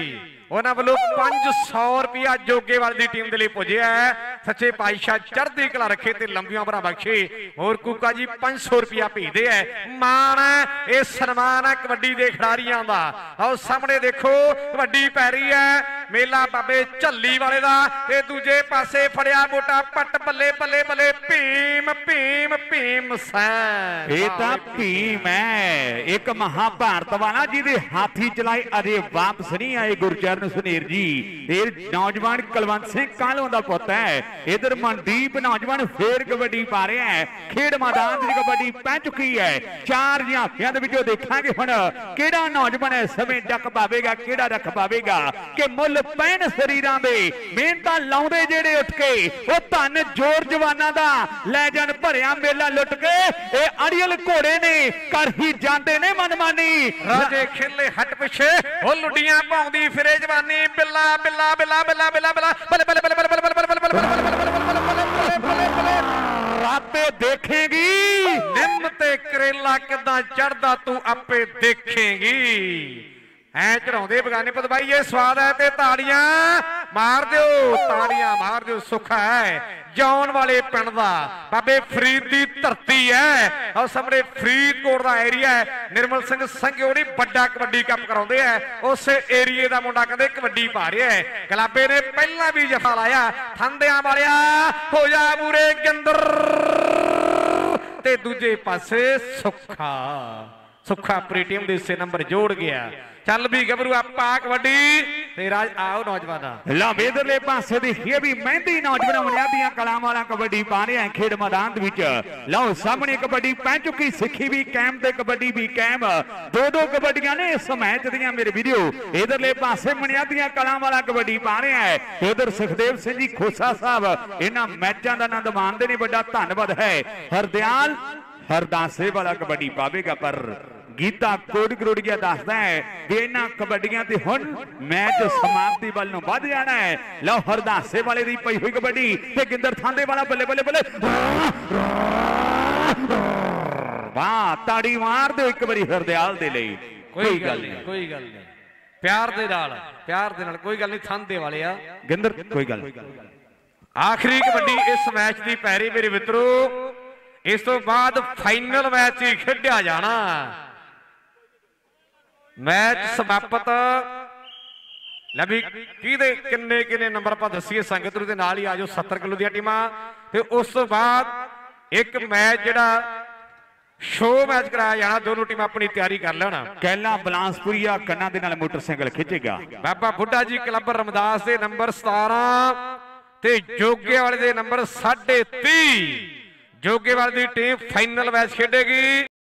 ਉਹਨਾਂ ਵੱਲੋਂ ਪੰਜ ਸੌ ਰੁਪਇਆ ਜੋਗੇਵਾਲ ਦੀ ਟੀਮ ਦੇ ਲਈ ਪੁੱਜਿਆ ਹੈ। ਸੱਚੇ ਪਾਤਸ਼ਾਹ ਚੜ੍ਹਦੀ ਕਲਾ ਰੱਖੇ ਤੇ ਲੰਬੀਆਂ ਉਮਰਾਂ ਬਖਸ਼ੇ। ਹੋਰ ਕੂਕਾ ਜੀ ਪੰਜ ਸੌ ਰੁਪਇਆ ਭੇਜਦੇ ਹੈ। ਮਾਣ ਇਹ ਸਨਮਾਨ ਹੈ ਕਬੱਡੀ ਦੇ ਖਿਡਾਰੀਆਂ ਦਾ। ਆਓ ਸਾਹਮਣੇ ਦੇਖੋ ਕਬੱਡੀ ਪੈ ਰਹੀ ਹੈ ਮੇਲਾ ਬਾਬੇ ਝੱਲੀ ਵਾਲੇ ਦਾ ਤੇ ਦੂਜੇ ਪਾਸੇ ਫੜਿਆ ਮੋਟਾ ਪੱਟ ਬੱਲੇ ਬੱਲੇ ਬੱਲੇ ਭੀਮ ਭੀਮ ਭੀਮ ਸੈਨ। ਇਹ ਤਾਂ ਭੀਮ ਹੈ ਇੱਕ ਮਹਾਭਾਰਤ ਵਾਲਾ ਜਿਹਦੇ ਹਾਥੀ ਚਲਾਏ ਅਜੇ ਵਾਪਸ ਨਹੀਂ ਆਏ ਗੁਰਚਰਨ ਸੁਨੀਰ ਜੀ। ਇਹ ਨੌਜਵਾਨ ਕੁਲਵੰਤ ਸਿੰਘ ਕਾਹਲੋਂ ਦਾ ਪੁੱਤ ਹੈ। ਇਧਰ ਮਨਦੀਪ ਨੌਜਵਾਨ ਫੇਰ ਕਬੱਡੀ ਪਾ ਰਿਹਾ ਹੈ। ਖੇਡ ਮੈਦਾਨ ਦੀ ਕਬੱਡੀ ਪੈ ਚੁੱਕੀ ਹੈ। ਚਾਰ ਝਾਂਕਿਆਂ ਦੇ ਵਿੱਚੋਂ ਦੇਖਾਂਗੇ ਹੁਣ ਕਿਹੜਾ ਨੌਜਵਾਨ ਇਸ ਸਮੇਂ ਡੱਕ ਪਾਵੇਗਾ ਕਿਹੜਾ ਰੱਖ ਪਾਵੇਗਾ ਕਿ ਮੁੱਲ ਪੈਣ ਸਰੀਰਾਂ ਦੇ ਮਿਹਨਤਾਂ ਲਾਉਂਦੇ ਜਿਹੜੇ ਉੱਠ ਕੇ ਉਹ ਧੰਨ ਜੋਰ ਜਵਾਨਾਂ ਦਾ ਲੈ ਜਾਣ ਭਰਿਆ ਮੇਲਾ ਲੁੱਟ ਕੇ ਇਹ ਅੜੀਅਲ ਘੋੜੇ ਨੇ ਕਰ ਹੀ ਜਾਂਦੇ ਨੇ ਮਨਮਾਨੀ। ਰਾਜੇ ਖੇਲੇ ਹੱਟ ਪਿੱਛੇ ਉਹ ਲੁੱਡੀਆਂ ਪਾਉਂਦੀ ਫਿਰੇ ਜਵਾਨੀ ਬਿੱਲਾ ਬਿੱਲਾ ਬਿੱਲਾ ਬਿੱਲਾ ਬਿੱਲਾ ਬਿੱਲਾ ਬੱਲੇ ਬੱਲੇ ਬੱਲੇ ਬੱਲੇ ਬੱਲੇ ਬੱਲੇ ਬੱਲੇ ਆਪੇ ਦੇਖੇਗੀ ਨਿੰਮ ਤੇ ਕਰੇਲਾ ਕਿੱਦਾਂ ਚੜਦਾ ਤੂੰ ਆਪੇ ਦੇਖੇਂਗੀ। ਐ ਚੜਾਉਂਦੇ ਬਗਾਨੇ ਪਦਵਾਈ ਇਹ ਸਵਾਦ ਹੈ ਤੇ ਤਾੜੀਆਂ ਮਾਰ ਦਿਓ ਤਾੜੀਆਂ ਮਾਰ ਦਿਓ। ਸੁੱਖ ਹੈ ਜੌਨ ਵਾਲੇ ਪਿੰਡ ਦਾ ਬਾਬੇ ਫਰੀਦ ਦੀ ਧਰਤੀ ਹੈ। ਆਹ ਸਾਹਮਣੇ ਫਰੀਦਕੋਟ ਦਾ ਏਰੀਆ ਹੈ। ਨਿਰਮਲ ਸਿੰਘ ਸੰਘਿਓੜੀ ਵੱਡਾ ਕਬੱਡੀ ਕੱਪ ਕਰਾਉਂਦੇ ਆ ਉਸ ਏਰੀਏ ਦਾ ਮੁੰਡਾ ਕਹਿੰਦੇ ਕਬੱਡੀ ਪਾ ਰਿਹਾ ਹੈ। ਗਲਾਬੇ ਨੇ ਪਹਿਲਾਂ ਵੀ ਜਫਾ ਲਾਇਆ ਥੰਦਿਆਂ ਵਾਲਿਆ ਹੋ ਜਾ ਮੂਰੇ ਗਿੰਦਰ ਤੇ ਦੂਜੇ ਪਾਸੇ ਸੁੱਖਾ ਸੁੱਖਾ ਆਪਣੀ ਟੀਮ ਦੇ ਹਿੱਸੇ ਨੰਬਰ ਜੋੜ ਗਿਆ। ਚੱਲ ਵੀ ਗੱਭਰੂ ਆਪਾਂ ਕਬੱਡੀ ਤੇ ਰਾਜ ਆਓ ਨੌਜਵਾਨਾਂ ਲਾ ਇਧਰਲੇ ਪਾਸੇ ਦੇਖੀਏ ਵੀ ਮਹਿੰਦੀ ਨੌਜਵਾਨਾਂ ਬੁਨਿਆਦੀਆਂ ਕਲਾਂ ਵਾਲਾ ਕਬੱਡੀ ਪਾ ਰਿਹਾ ਖੇਡ ਮੈਦਾਨ ਦੇ ਵਿੱਚ। ਲਓ ਸਾਹਮਣੇ ਕਬੱਡੀ ਪੈ ਚੁੱਕੀ ਸਿੱਖੀ ਵੀ ਕਾਇਮ ਤੇ ਕਬੱਡੀ ਵੀ ਕਾਇਮ ਦੋ ਦੋ ਕਬੱਡੀਆਂ ਨੇ ਇਸ ਮੈਚ ਦੀਆਂ ਮੇਰੇ ਵੀਡੀਓ। ਇਧਰਲੇ ਪਾਸੇ ਬੁਨਿਆਦੀਆਂ ਕਲਾਂ ਵਾਲਾ ਕਬੱਡੀ ਪਾ ਰਿਹਾ ਹੈ। ਉਧਰ ਸੁਖਦੇਵ ਸਿੰਘ ਜੀ ਖੋਸਾ ਸਾਹਿਬ ਇਹਨਾਂ ਮੈਚਾਂ ਦਾ ਆਨੰਦ ਮਾਣਦੇ ਨੇ ਵੱਡਾ ਧੰਨਵਾਦ ਹੈ। ਹਰਦਿਆਲ ਹਰਦਾਸੇ ਵਾਲਾ ਕਬੱਡੀ ਪਾਵੇਗਾ ਪਰ ਗੀਤਾ ਕੋਟ ਕਰੋੜੀਆ ਦੱਸਦਾ ਹੈ ਵੀ ਇਹਨਾਂ ਕਬੱਡੀਆਂ ਤੇ ਹੁਣ ਮੈਚ ਸਮਾਪਤੀ ਵੱਲ ਨੂੰ ਵੱਧ ਜਾਣਾ ਹੈ। ਲਓ ਹਰਦਾਸੇ ਵਾਲੇ ਦੀ ਪਈ ਹੋਈ ਕਬੱਡੀ ਤੇ ਗਿੰਦਰ ਥਾਂਦੇ ਵਾਲਾ ਬੱਲੇ ਬੱਲੇ ਬੱਲੇ ਵਾਹ ਤਾੜੀ ਮਾਰ ਦਿਓ ਇੱਕ ਵਾਰੀ ਹਰਦਿਆਲ ਦੇ ਲਈ। ਕੋਈ ਗੱਲ ਨਹੀਂ ਕੋਈ ਗੱਲ ਨਹੀਂ ਪਿਆਰ ਦੇ ਨਾਲ ਪਿਆਰ ਦੇ ਨਾਲ ਕੋਈ ਗੱਲ ਨਹੀਂ ਥਾਂਦੇ ਵਾਲੇ ਆ ਗਿੰਦਰ ਕੋਈ ਗੱਲ। ਆਖਰੀ ਕਬੱਡੀ ਇਸ ਮੈਚ ਦੀ ਪੈ ਰਹੀ ਮੇਰੇ ਮਿੱਤਰੋ। ਇਸ ਤੋਂ ਬਾਅਦ ਫਾਈਨਲ ਮੈਚ ਹੀ ਖੇਡਿਆ ਜਾਣਾ। ਮੈਚ ਸਮਾਪਤ ਲੈ ਵੀ ਕਿਹਦੇ ਕਿੰਨੇ ਕਿੰਨੇ ਨੰਬਰ ਆਪਾਂ ਦੱਸੀਏ ਸੰਗਤ ਨੂੰ ਦੇ ਨਾਲ ਹੀ ਆਜੋ ਸੱਤਰ ਕਿਲੋ ਦੀਆਂ ਟੀਮਾਂ ਤੇ ਉਸ ਤੋਂ ਬਾਅਦ ਇੱਕ ਮੈਚ ਜਿਹੜਾ ਸ਼ੋ ਮੈਚ ਕਰਾਇਆ ਜਾਣਾ। ਦੋਨੋਂ ਟੀਮਾਂ ਆਪਣੀ ਤਿਆਰੀ ਕਰ ਲੈਣਾ। ਕਹਿਲਾ ਬਲਾਂਸਪੁਰੀਆ ਕੰਨਾਂ ਦੇ ਨਾਲ ਮੋਟਰਸਾਈਕਲ ਖਿੱਚੇਗਾ। ਬਾਬਾ ਬੁੱਢਾ ਜੀ ਕਲੱਬ ਰਮਦਾਸ ਦੇ ਨੰਬਰ ਸਤਾਰਾਂ ਤੇ ਜੋਗੇ ਵਾਲੇ ਦੇ ਨੰਬਰ ਸਾਢੇ ਤੀਹ। ਜੋਗੇਵਾਲ ਦੀ ਟੀਮ ਫਾਈਨਲ ਮੈਚ ਖੇਡੇਗੀ।